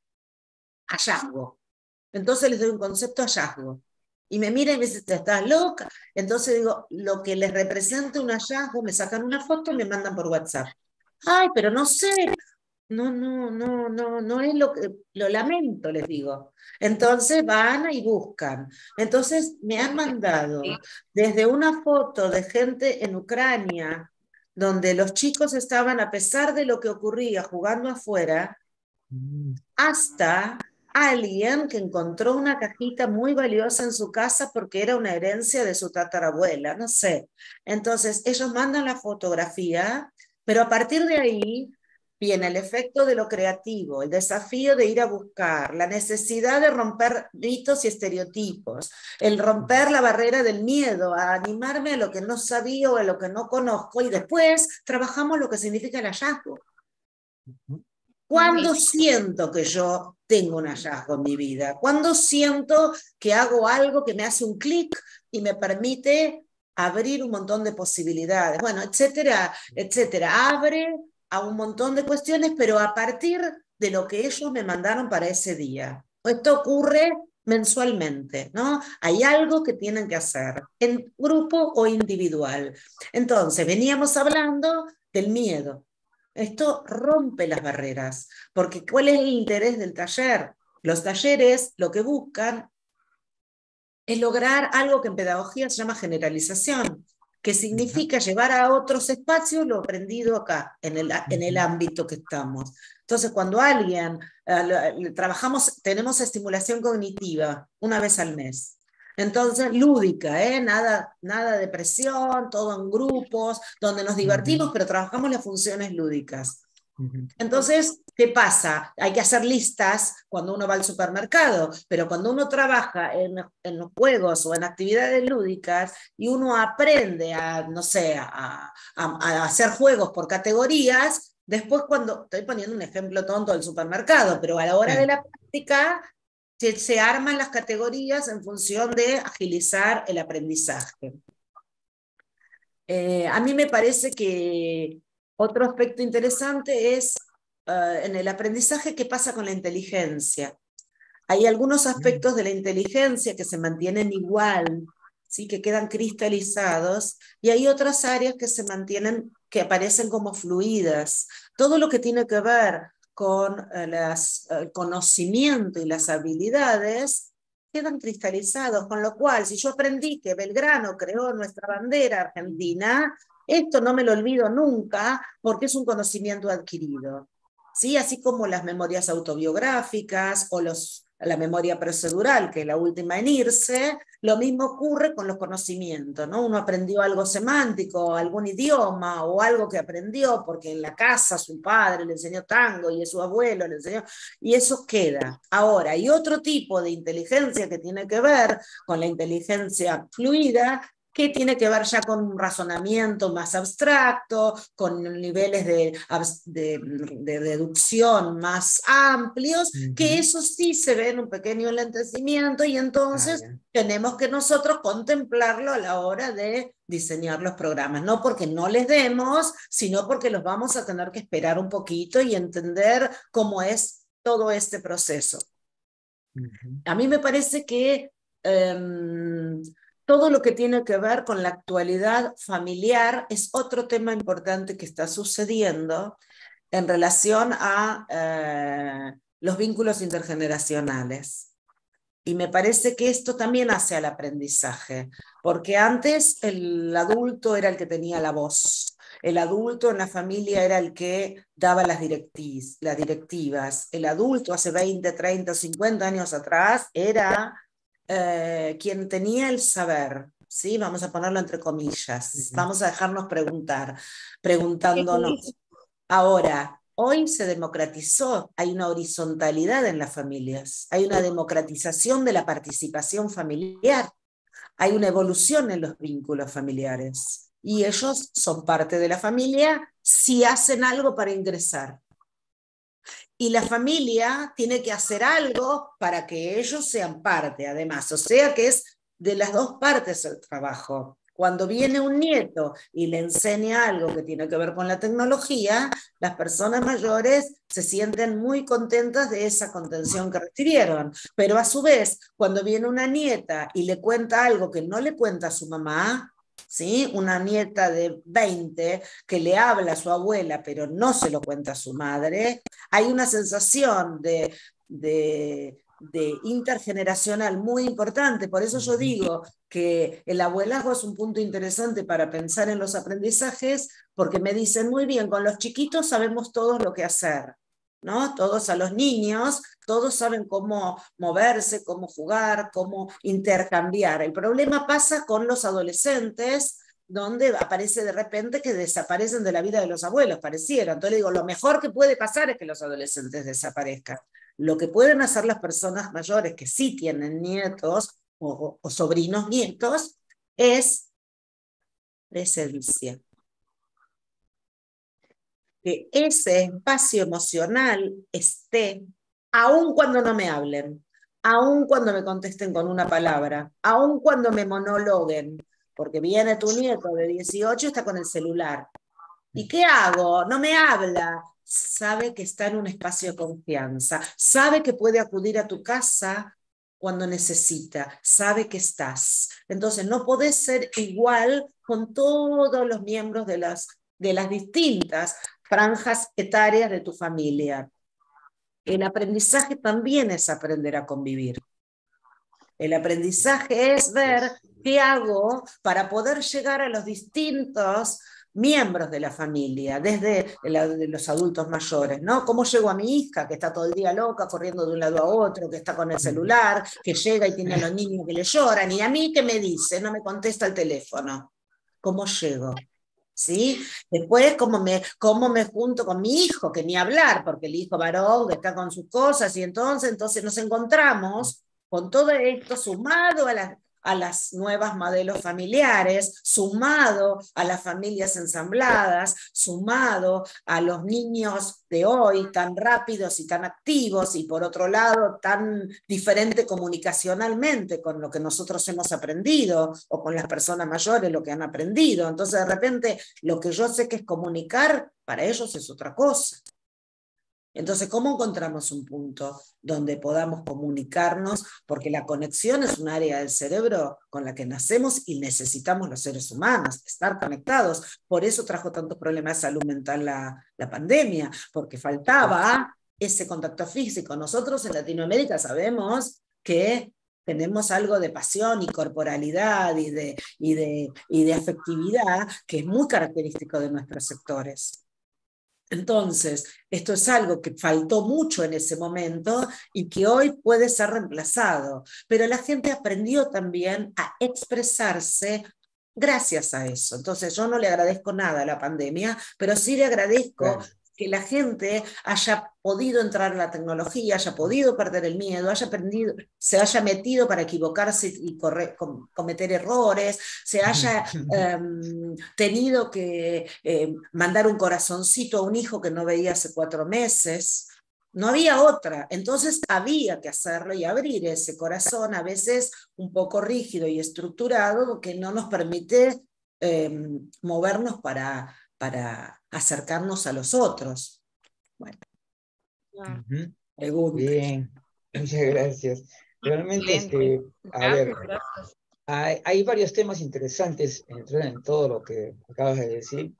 hallazgo. Entonces les doy un concepto hallazgo. Y me miran y me dicen, ¿estás loca? Entonces digo, lo que les represente un hallazgo, me sacan una foto y me mandan por WhatsApp. Ay, pero no sé. No, no, no, no, no es lo que, lo lamento, les digo. Entonces van y buscan. Entonces me han mandado desde una foto de gente en Ucrania, donde los chicos estaban, a pesar de lo que ocurría, jugando afuera, hasta alguien que encontró una cajita muy valiosa en su casa porque era una herencia de su tatarabuela, no sé. Entonces ellos mandan la fotografía, pero a partir de ahí viene el efecto de lo creativo, el desafío de ir a buscar, la necesidad de romper mitos y estereotipos, el romper la barrera del miedo, a animarme a lo que no sabía o a lo que no conozco, y después trabajamos lo que significa el hallazgo. ¿Cuándo siento que yo tengo un hallazgo en mi vida? ¿Cuándo siento que hago algo que me hace un clic y me permite abrir un montón de posibilidades? Bueno, etcétera, etcétera. Abre a un montón de cuestiones, pero a partir de lo que ellos me mandaron para ese día. Esto ocurre mensualmente, ¿no? Hay algo que tienen que hacer, en grupo o individual. Entonces, veníamos hablando del miedo. Esto rompe las barreras, porque ¿cuál es el interés del taller? Los talleres lo que buscan es lograr algo que en pedagogía se llama generalización, que significa llevar a otros espacios lo aprendido acá, en el, en el ámbito que estamos. Entonces, cuando alguien, eh, trabajamos, tenemos estimulación cognitiva una vez al mes. Entonces, lúdica, ¿eh? nada, nada de presión, todo en grupos, donde nos divertimos, uh-huh. pero trabajamos las funciones lúdicas. Uh-huh. Entonces, ¿qué pasa? Hay que hacer listas cuando uno va al supermercado, pero cuando uno trabaja en, en los juegos o en actividades lúdicas y uno aprende a, no sé, a, a, a hacer juegos por categorías, después cuando, estoy poniendo un ejemplo tonto del supermercado, pero a la hora sí. de la práctica, Se, se arman las categorías en función de agilizar el aprendizaje. Eh, a mí me parece que otro aspecto interesante es uh, en el aprendizaje qué pasa con la inteligencia. Hay algunos aspectos de la inteligencia que se mantienen igual ¿sí? Que quedan cristalizados, y hay otras áreas que se mantienen, que aparecen como fluidas. Todo lo que tiene que ver con eh, las, el conocimiento y las habilidades quedan cristalizados, con lo cual, si yo aprendí que Belgrano creó nuestra bandera argentina, esto no me lo olvido nunca, porque es un conocimiento adquirido. ¿Sí? Así como las memorias autobiográficas o los, la memoria procedural, que es la última en irse, lo mismo ocurre con los conocimientos, ¿no? Uno aprendió algo semántico, algún idioma, o algo que aprendió porque en la casa su padre le enseñó tango y su abuelo le enseñó, y eso queda. Ahora, hay otro tipo de inteligencia que tiene que ver con la inteligencia fluida, que tiene que ver ya con un razonamiento más abstracto, con niveles de, de, de deducción más amplios, uh-huh. que eso sí se ve en un pequeño enlentecimiento, y entonces ah, tenemos que nosotros contemplarlo a la hora de diseñar los programas, no porque no les demos, sino porque los vamos a tener que esperar un poquito y entender cómo es todo este proceso. Uh-huh. A mí me parece que um, todo lo que tiene que ver con la actualidad familiar es otro tema importante que está sucediendo en relación a eh, los vínculos intergeneracionales. Y me parece que esto también hace al aprendizaje, porque antes el adulto era el que tenía la voz, el adulto en la familia era el que daba las, directis, las directivas, el adulto hace veinte, treinta, cincuenta años atrás era eh, quien tenía el saber, ¿sí? Vamos a ponerlo entre comillas, uh-huh. Vamos a dejarnos preguntar, preguntándonos. Ahora, hoy se democratizó, hay una horizontalidad en las familias, hay una democratización de la participación familiar, hay una evolución en los vínculos familiares, y ellos son parte de la familia si hacen algo para ingresar. Y la familia tiene que hacer algo para que ellos sean parte, además. O sea que es de las dos partes el trabajo. Cuando viene un nieto y le enseña algo que tiene que ver con la tecnología, las personas mayores se sienten muy contentas de esa contención que recibieron. Pero a su vez, cuando viene una nieta y le cuenta algo que no le cuenta a su mamá, ¿sí? Una nieta de veinte que le habla a su abuela pero no se lo cuenta a su madre, hay una sensación de, de, de intergeneracional muy importante. Por eso yo digo que el abuelazgo es un punto interesante para pensar en los aprendizajes, porque me dicen muy bien, con los chiquitos sabemos todos lo que hacer, ¿no? Todos a los niños, todos saben cómo moverse, cómo jugar, cómo intercambiar. El problema pasa con los adolescentes, donde aparece de repente que desaparecen de la vida de los abuelos, pareciera. Entonces digo, lo mejor que puede pasar es que los adolescentes desaparezcan. Lo que pueden hacer las personas mayores que sí tienen nietos o, o sobrinos nietos es presencia. Que ese espacio emocional esté, aun cuando no me hablen, aun cuando me contesten con una palabra, aun cuando me monologuen, porque viene tu nieto de dieciocho y está con el celular. ¿Y qué hago? No me habla. Sabe que está en un espacio de confianza, sabe que puede acudir a tu casa cuando necesita, sabe que estás. Entonces no podés ser igual con todos los miembros de las, de las distintas franjas etarias de tu familia. El aprendizaje también es aprender a convivir. El aprendizaje es ver qué hago para poder llegar a los distintos miembros de la familia, desde la, de los adultos mayores, ¿no? ¿Cómo llego a mi hija, que está todo el día loca, corriendo de un lado a otro, que está con el celular, que llega y tiene a los niños que le lloran, y a mí que me dice, no me contesta el teléfono? ¿Cómo llego? ¿Sí? Después, ¿cómo me, cómo me junto con mi hijo? Que ni hablar, porque el hijo varón que está con sus cosas, y entonces, entonces nos encontramos con todo esto sumado a las, a las nuevas modelos familiares, sumado a las familias ensambladas, sumado a los niños de hoy tan rápidos y tan activos, y por otro lado tan diferente comunicacionalmente con lo que nosotros hemos aprendido, o con las personas mayores lo que han aprendido. Entonces de repente lo que yo sé que es comunicar, para ellos es otra cosa. Entonces, ¿cómo encontramos un punto donde podamos comunicarnos? Porque la conexión es un área del cerebro con la que nacemos y necesitamos los seres humanos, estar conectados. Por eso trajo tantos problemas de salud mental la, la pandemia, porque faltaba ese contacto físico. Nosotros en Latinoamérica sabemos que tenemos algo de pasión y corporalidad y de, y de, y de afectividad que es muy característico de nuestros sectores. Entonces, esto es algo que faltó mucho en ese momento y que hoy puede ser reemplazado. Pero la gente aprendió también a expresarse gracias a eso. Entonces, yo no le agradezco nada a la pandemia, pero sí le agradezco Claro. que la gente haya podido entrar en la tecnología, haya podido perder el miedo, haya aprendido, se haya metido para equivocarse y corre, com, cometer errores, se haya eh, tenido que eh, mandar un corazoncito a un hijo que no veía hace cuatro meses. No había otra, entonces había que hacerlo y abrir ese corazón, a veces un poco rígido y estructurado, que no nos permite eh, movernos para, para acercarnos a los otros. Bueno, Uh-huh. pregunta. Bien, muchas gracias. Realmente, Excelente. este, a ver, Gracias, gracias. hay, hay varios temas interesantes en, en todo lo que acabas de decir,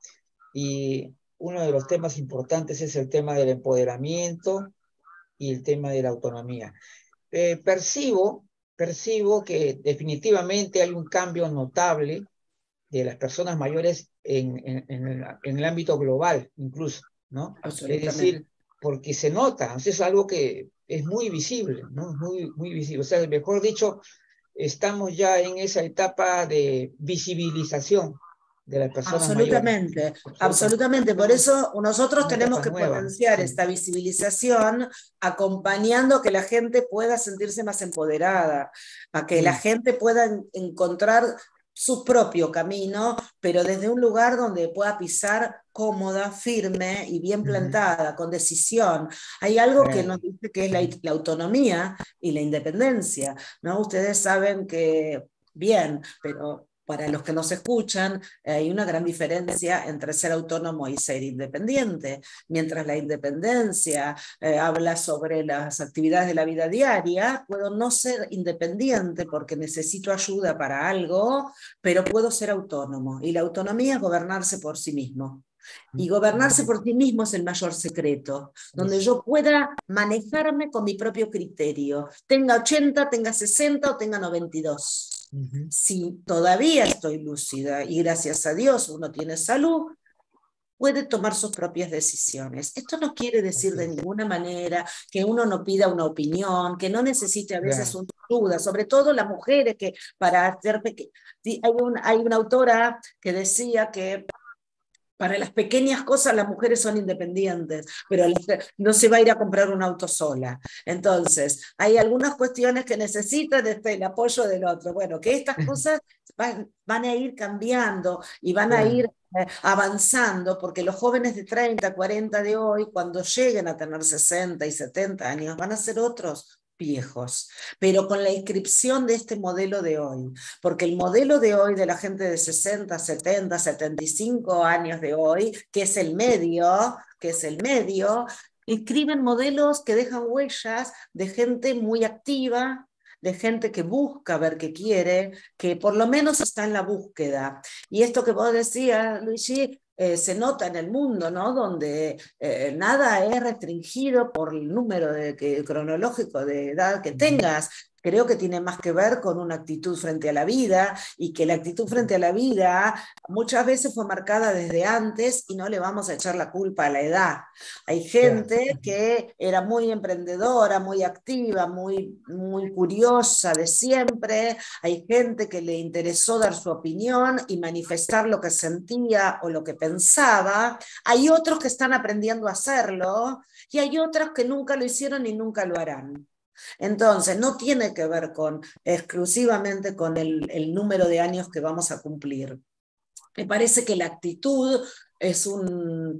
y uno de los temas importantes es el tema del empoderamiento y el tema de la autonomía. Eh, percibo, percibo que definitivamente hay un cambio notable de las personas mayores en, en, en, el, en el ámbito global, incluso, ¿no? Es decir, porque se nota, o sea, es algo que es muy visible, ¿no? Muy, muy visible. O sea, mejor dicho, estamos ya en esa etapa de visibilización de las personas Absolutamente, mayores. absolutamente, absolutamente. Por eso nosotros Una tenemos etapa que nueva, potenciar sí. esta visibilización, acompañando que la gente pueda sentirse más empoderada, a que mm. la gente pueda encontrar su propio camino, pero desde un lugar donde pueda pisar cómoda, firme y bien plantada, uh-huh. con decisión. Hay algo claro. que nos dice que es la, la autonomía y la independencia, ¿no? Ustedes saben que, bien, pero para los que nos escuchan, hay una gran diferencia entre ser autónomo y ser independiente. Mientras la independencia eh, habla sobre las actividades de la vida diaria, puedo no ser independiente porque necesito ayuda para algo, pero puedo ser autónomo. Y la autonomía es gobernarse por sí mismo. Y gobernarse por sí mismo es el mayor secreto, donde yo pueda manejarme con mi propio criterio, tenga ochenta, tenga sesenta o tenga noventa y dos. Uh-huh. Si todavía estoy lúcida y gracias a Dios uno tiene salud, puede tomar sus propias decisiones. Esto no quiere decir de ninguna manera que uno no pida una opinión, que no necesite a veces una ayuda, sobre todo las mujeres que para hacer pequeñas... Hay, un, hay una autora que decía que para las pequeñas cosas las mujeres son independientes, pero no se va a ir a comprar un auto sola. Entonces, hay algunas cuestiones que necesitan este, el apoyo del otro. Bueno, que estas cosas van, van a ir cambiando y van a ir eh, avanzando, porque los jóvenes de treinta, cuarenta de hoy, cuando lleguen a tener sesenta y setenta años, van a ser otros viejos, pero con la inscripción de este modelo de hoy, porque el modelo de hoy de la gente de sesenta, setenta, setenta y cinco años de hoy, que es el medio, que es el medio, escriben modelos que dejan huellas de gente muy activa, de gente que busca ver qué quiere, que por lo menos está en la búsqueda. Y esto que vos decías, Luigi, Eh, se nota en el mundo, ¿no? Donde eh, nada es restringido por el número de, que, cronológico de edad que tengas. Creo que tiene más que ver con una actitud frente a la vida, y que la actitud frente a la vida muchas veces fue marcada desde antes y no le vamos a echar la culpa a la edad. Hay gente que era muy emprendedora, muy activa, muy, muy curiosa de siempre. Hay gente que le interesó dar su opinión y manifestar lo que sentía o lo que pensaba. Hay otros que están aprendiendo a hacerlo y hay otros que nunca lo hicieron y nunca lo harán. Entonces, no tiene que ver con, exclusivamente con el, el número de años que vamos a cumplir. Me parece que la actitud es un,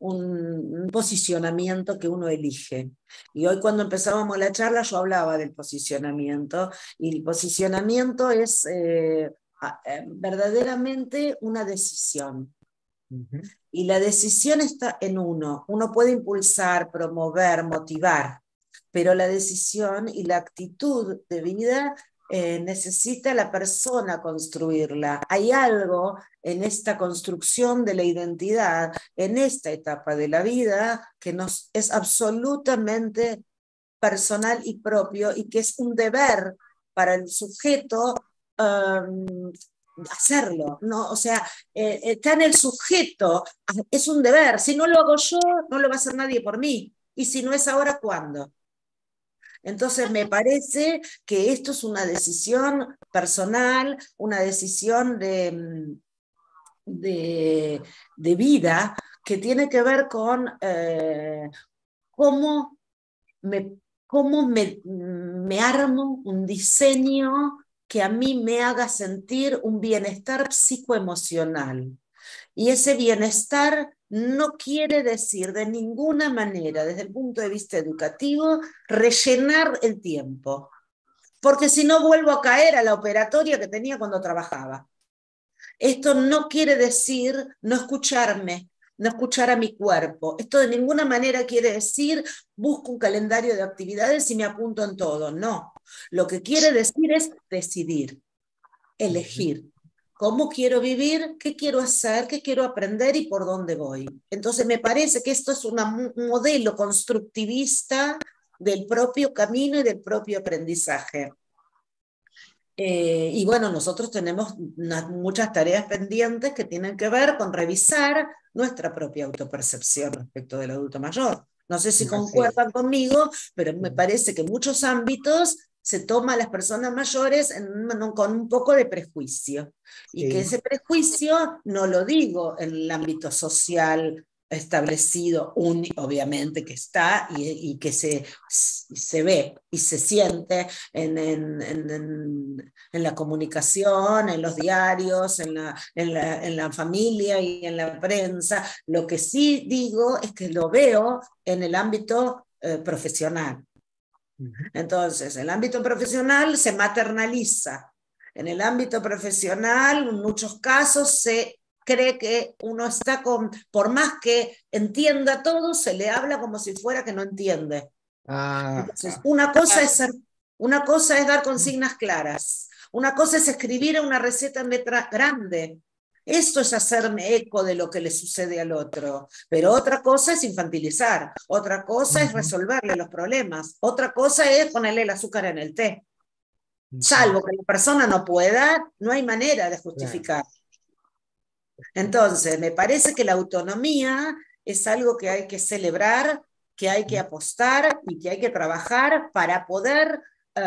un posicionamiento que uno elige. Y hoy cuando empezábamos la charla yo hablaba del posicionamiento, y el posicionamiento es eh, verdaderamente una decisión. Uh-huh. Y la decisión está en uno. Uno puede impulsar, promover, motivar, pero la decisión y la actitud de vida eh, necesita la persona construirla. Hay algo en esta construcción de la identidad, en esta etapa de la vida, que nos es absolutamente personal y propio, y que es un deber para el sujeto um, hacerlo, ¿no? O sea, eh, está en el sujeto, es un deber. Si no lo hago yo, no lo va a hacer nadie por mí. Y si no es ahora, ¿cuándo? Entonces me parece que esto es una decisión personal, una decisión de, de, de vida, que tiene que ver con eh, cómo, me, cómo me, me armo un diseño que a mí me haga sentir un bienestar psicoemocional. Y ese bienestar no quiere decir de ninguna manera, desde el punto de vista educativo, rellenar el tiempo. Porque si no vuelvo a caer a la operatoria que tenía cuando trabajaba. Esto no quiere decir no escucharme, no escuchar a mi cuerpo. Esto de ninguna manera quiere decir busco un calendario de actividades y me apunto en todo. No. Lo que quiere decir es decidir, elegir. ¿Cómo quiero vivir? ¿Qué quiero hacer? ¿Qué quiero aprender? ¿Y por dónde voy? Entonces me parece que esto es una, un modelo constructivista del propio camino y del propio aprendizaje. Eh, y bueno, nosotros tenemos unas, muchas tareas pendientes que tienen que ver con revisar nuestra propia autopercepción respecto del adulto mayor. No sé si concuerdan conmigo, pero me parece que en muchos ámbitos se toma a las personas mayores en, en, con un poco de prejuicio. Y sí. Que ese prejuicio, no lo digo en el ámbito social establecido, un, obviamente que está y, y que se, se ve y se siente en, en, en, en la comunicación, en los diarios, en la, en, la, en la familia y en la prensa. Lo que sí digo es que lo veo en el ámbito eh, profesional. Entonces, en el ámbito profesional se maternaliza. En el ámbito profesional, en muchos casos, se cree que uno está con, por más que entienda todo, se le habla como si fuera que no entiende. Ah, Entonces, una cosa, es ser, una cosa es dar consignas claras, una cosa es escribir una receta en letra grande. Esto es hacerme eco de lo que le sucede al otro. Pero otra cosa es infantilizar, otra cosa uh-huh. es resolverle los problemas, otra cosa es ponerle el azúcar en el té. Uh-huh. Salvo que la persona no pueda, no hay manera de justificar. Claro. Entonces, me parece que la autonomía es algo que hay que celebrar, que hay que apostar y que hay que trabajar para poder,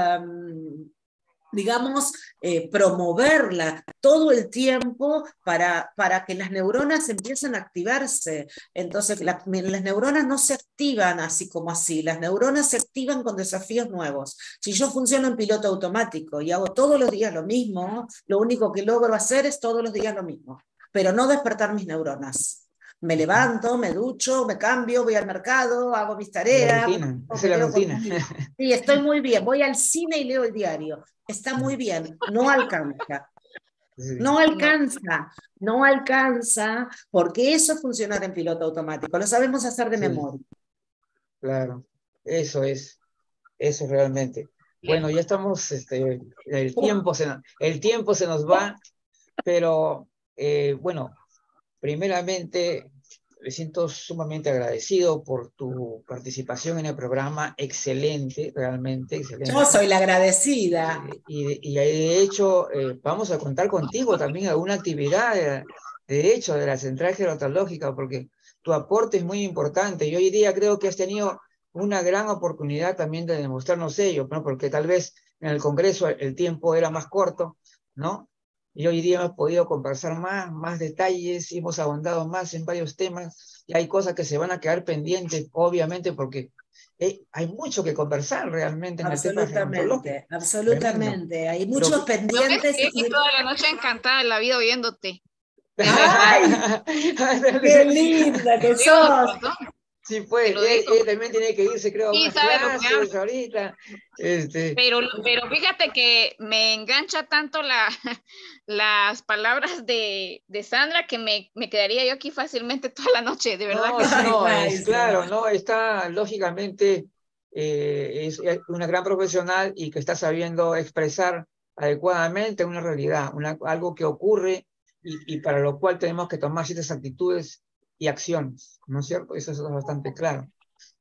um, digamos, eh, promoverla todo el tiempo para, para que las neuronas empiecen a activarse. Entonces, la, las neuronas no se activan así como así, las neuronas se activan con desafíos nuevos. Si yo funciono en piloto automático y hago todos los días lo mismo, lo único que logro hacer es todos los días lo mismo. Pero no despertar mis neuronas. Me levanto, me ducho, me cambio, voy al mercado, hago mis tareas. La rutina, esa es la rutina. Sí, estoy muy bien. Voy al cine y leo el diario. Está muy bien. No alcanza. No alcanza. No alcanza, porque eso es funcionar en piloto automático. Lo sabemos hacer de sí. memoria. Claro, eso es. Eso realmente. Bueno, ya estamos, este, el tiempo se, el tiempo se nos va, pero... Eh, bueno, primeramente me siento sumamente agradecido por tu participación en el programa, excelente, realmente excelente. Yo soy la agradecida. Eh, y, y de hecho eh, vamos a contar contigo también en alguna actividad, de, de hecho, de la Central Gerontológica, porque tu aporte es muy importante y hoy día creo que has tenido una gran oportunidad también de demostrarnos ello, ¿no? Porque tal vez en el Congreso el tiempo era más corto, ¿no? Y hoy día hemos podido conversar más, más detalles, y hemos ahondado más en varios temas, y hay cosas que se van a quedar pendientes, obviamente, porque eh, hay mucho que conversar realmente en el tema gerontológico. Absolutamente, Tremendo. Hay muchos Pero, pendientes. No y... toda la noche encantada en la vida oyéndote. ¡Ay! ¡Qué linda que sos! Sí, pues, él, él también tiene que irse, creo, a Sí, unas sabe lo que clases habla. ahorita. Este, Pero, pero fíjate que me engancha tanto la, las palabras de, de Sandra que me, me quedaría yo aquí fácilmente toda la noche, de verdad no, que sí, sí. Ay, no, es maestra. claro, no, está lógicamente, eh, es una gran profesional y que está sabiendo expresar adecuadamente una realidad, una, algo que ocurre y, y para lo cual tenemos que tomar ciertas actitudes y acciones, ¿no es cierto? Eso es bastante claro.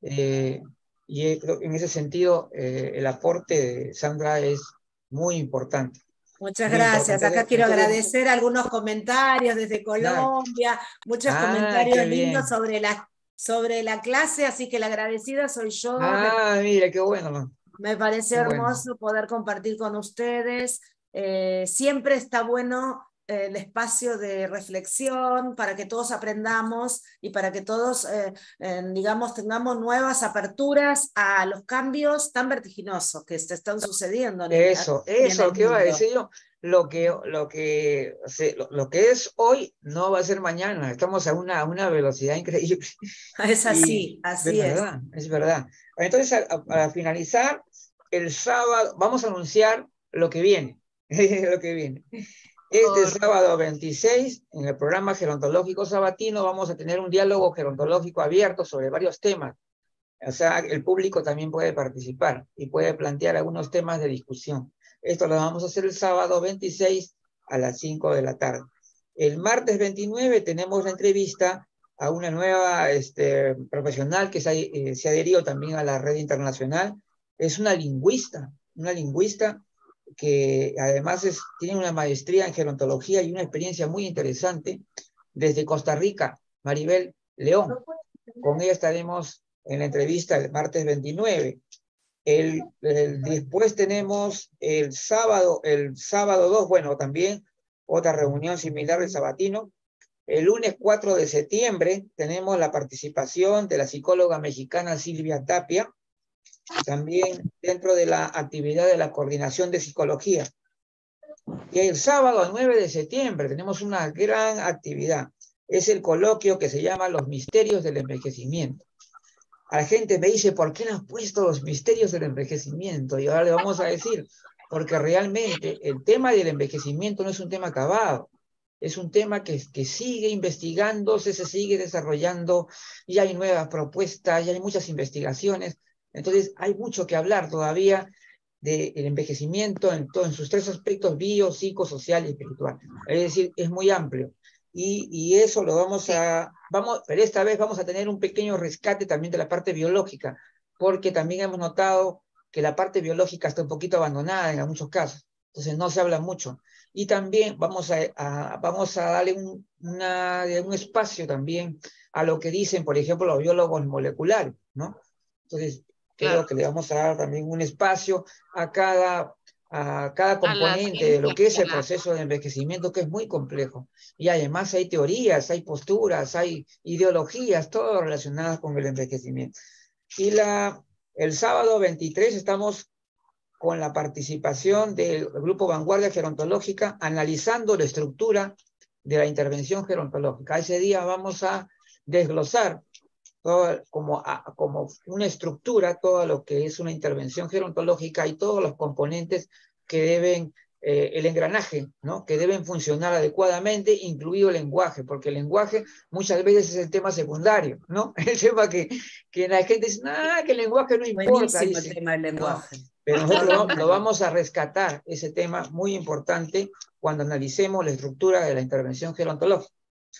Eh, y eh, creo que en ese sentido, eh, el aporte de Sandra es muy importante, Muchas muy gracias. importante. Acá Entonces, quiero entonces, agradecer algunos comentarios desde nada. Colombia, muchos Ah, qué comentarios lindos bien. sobre la, sobre la clase, así que la agradecida soy yo. Me, Ah, mira, qué bueno, ¿no? me pareció Qué bueno. hermoso poder compartir con ustedes. Eh, siempre está bueno eh, el espacio de reflexión para que todos aprendamos y para que todos, eh, eh, digamos, tengamos nuevas aperturas a los cambios tan vertiginosos que se están sucediendo en el, Eso, y en eso, el ¿qué iba a mundo. decir yo? Lo que, lo que, se- lo, lo que es hoy no va a ser mañana. Estamos a una, a una velocidad increíble. Es Y así, de así es. verdad, es verdad. Entonces, a- a- para finalizar, el sábado vamos a anunciar lo que viene. Lo que viene. Este Por, sábado veintiséis, en el programa gerontológico sabatino, vamos a tener un diálogo gerontológico abierto sobre varios temas. O sea, el público también puede participar y puede plantear algunos temas de discusión. Esto lo vamos a hacer el sábado veintiséis a las cinco de la tarde. El martes veintinueve tenemos la entrevista a una nueva este, profesional que se, eh, se adherió también a la red internacional. Es una lingüista, una lingüista que además es, tiene una maestría en gerontología y una experiencia muy interesante desde Costa Rica, Maribel León. Con ella estaremos en la entrevista el martes veintinueve. El, el, después tenemos el sábado, el sábado dos, bueno, también otra reunión similar el sabatino. El lunes cuatro de septiembre tenemos la participación de la psicóloga mexicana Silvia Tapia, también dentro de la actividad de la coordinación de psicología. Y el sábado nueve de septiembre tenemos una gran actividad. Es el coloquio que se llama Los Misterios del Envejecimiento. A la gente me dice, ¿por qué no has puesto los misterios del envejecimiento? Y ahora le vamos a decir, porque realmente el tema del envejecimiento no es un tema acabado, es un tema que, que sigue investigándose, se sigue desarrollando, y hay nuevas propuestas, y hay muchas investigaciones. Entonces, hay mucho que hablar todavía del envejecimiento en, todo, en sus tres aspectos, bio, psico, social y espiritual. Es decir, es muy amplio. Y, y eso lo vamos sí, a, vamos, pero esta vez vamos a tener un pequeño rescate también de la parte biológica, porque también hemos notado que la parte biológica está un poquito abandonada en muchos casos, entonces no se habla mucho. Y también vamos a, a, vamos a darle un, una, un espacio también a lo que dicen, por ejemplo, los biólogos moleculares, ¿no? Entonces, creo claro. que le vamos a dar también un espacio a cada, a cada A la componente de lo ciencia, que es a el la, proceso de envejecimiento, que es muy complejo. Y además hay teorías, hay posturas, hay ideologías, todo relacionadas con el envejecimiento. Y la, el sábado veintitrés estamos con la participación del Grupo Vanguardia Gerontológica analizando la estructura de la intervención gerontológica. Ese día vamos a desglosar todo, como, a, como una estructura, todo lo que es una intervención gerontológica y todos los componentes que deben, eh, el engranaje, ¿no? Que deben funcionar adecuadamente, incluido el lenguaje, porque el lenguaje muchas veces es el tema secundario, ¿no? El tema que, que la gente dice, ah, que el lenguaje no importa, Buenísimo el dice, tema del no, lenguaje. pero nosotros lo, lo Extraordinario. vamos a rescatar, ese tema muy importante, cuando analicemos la estructura de la intervención gerontológica.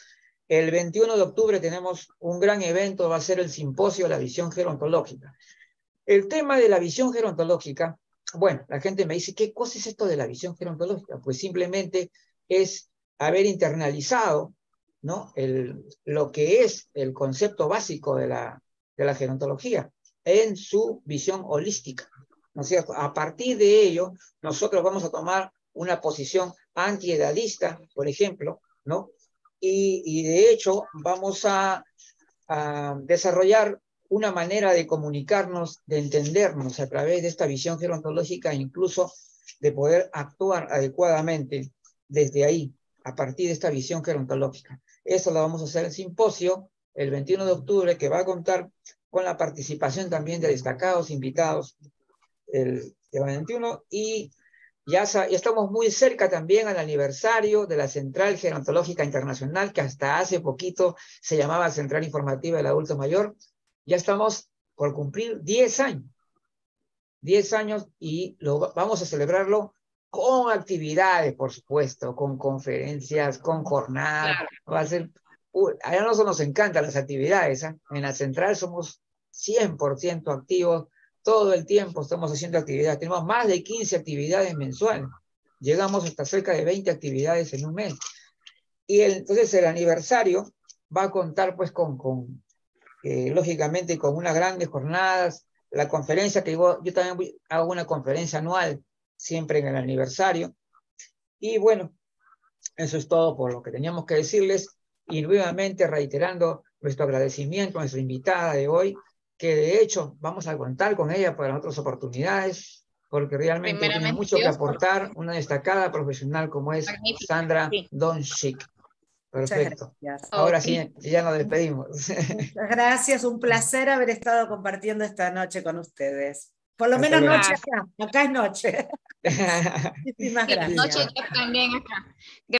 El veintiuno de octubre tenemos un gran evento, va a ser el simposio de la visión gerontológica. El tema de la visión gerontológica, bueno, la gente me dice, ¿qué cosa es esto de la visión gerontológica? Pues simplemente es haber internalizado, ¿no? El, lo que es el concepto básico de la, de la gerontología en su visión holística, ¿no es cierto? A partir de ello, nosotros vamos a tomar una posición antiedadista, por ejemplo, ¿no? Y, y de hecho vamos a, a desarrollar una manera de comunicarnos, de entendernos a través de esta visión gerontológica, incluso de poder actuar adecuadamente desde ahí, a partir de esta visión gerontológica. Eso lo vamos a hacer en el simposio el veintiuno de octubre, que va a contar con la participación también de destacados invitados el día veintiuno, y ya, ya estamos muy cerca también al aniversario de la Central Gerontológica Internacional, que hasta hace poquito se llamaba Central Informativa del Adulto Mayor. Ya estamos por cumplir diez años. diez años, y lo, vamos a celebrarlo con actividades, por supuesto, con conferencias, con jornadas. Claro. Va a ser, uh, a nosotros nos encantan las actividades, ¿eh? En la central somos cien por ciento activos, todo el tiempo estamos haciendo actividades. Tenemos más de quince actividades mensuales. Llegamos hasta cerca de veinte actividades en un mes. Y el, entonces el aniversario va a contar pues con, con eh, lógicamente, con unas grandes jornadas. La conferencia que yo, yo también voy, hago una conferencia anual, siempre en el aniversario. Y bueno, eso es todo por lo que teníamos que decirles. Y nuevamente reiterando nuestro agradecimiento a nuestra invitada de hoy, que de hecho vamos a contar con ella para otras oportunidades, porque realmente tiene mucho que aportar, una destacada profesional como es magnífica, Sandra sí. Donchik. Perfecto. Ahora okay. sí, ya nos despedimos. Muchas gracias, un placer haber estado compartiendo esta noche con ustedes. Por lo Hasta menos noche acá, acá es noche. Muchísimas sí, gracias. Noche también acá.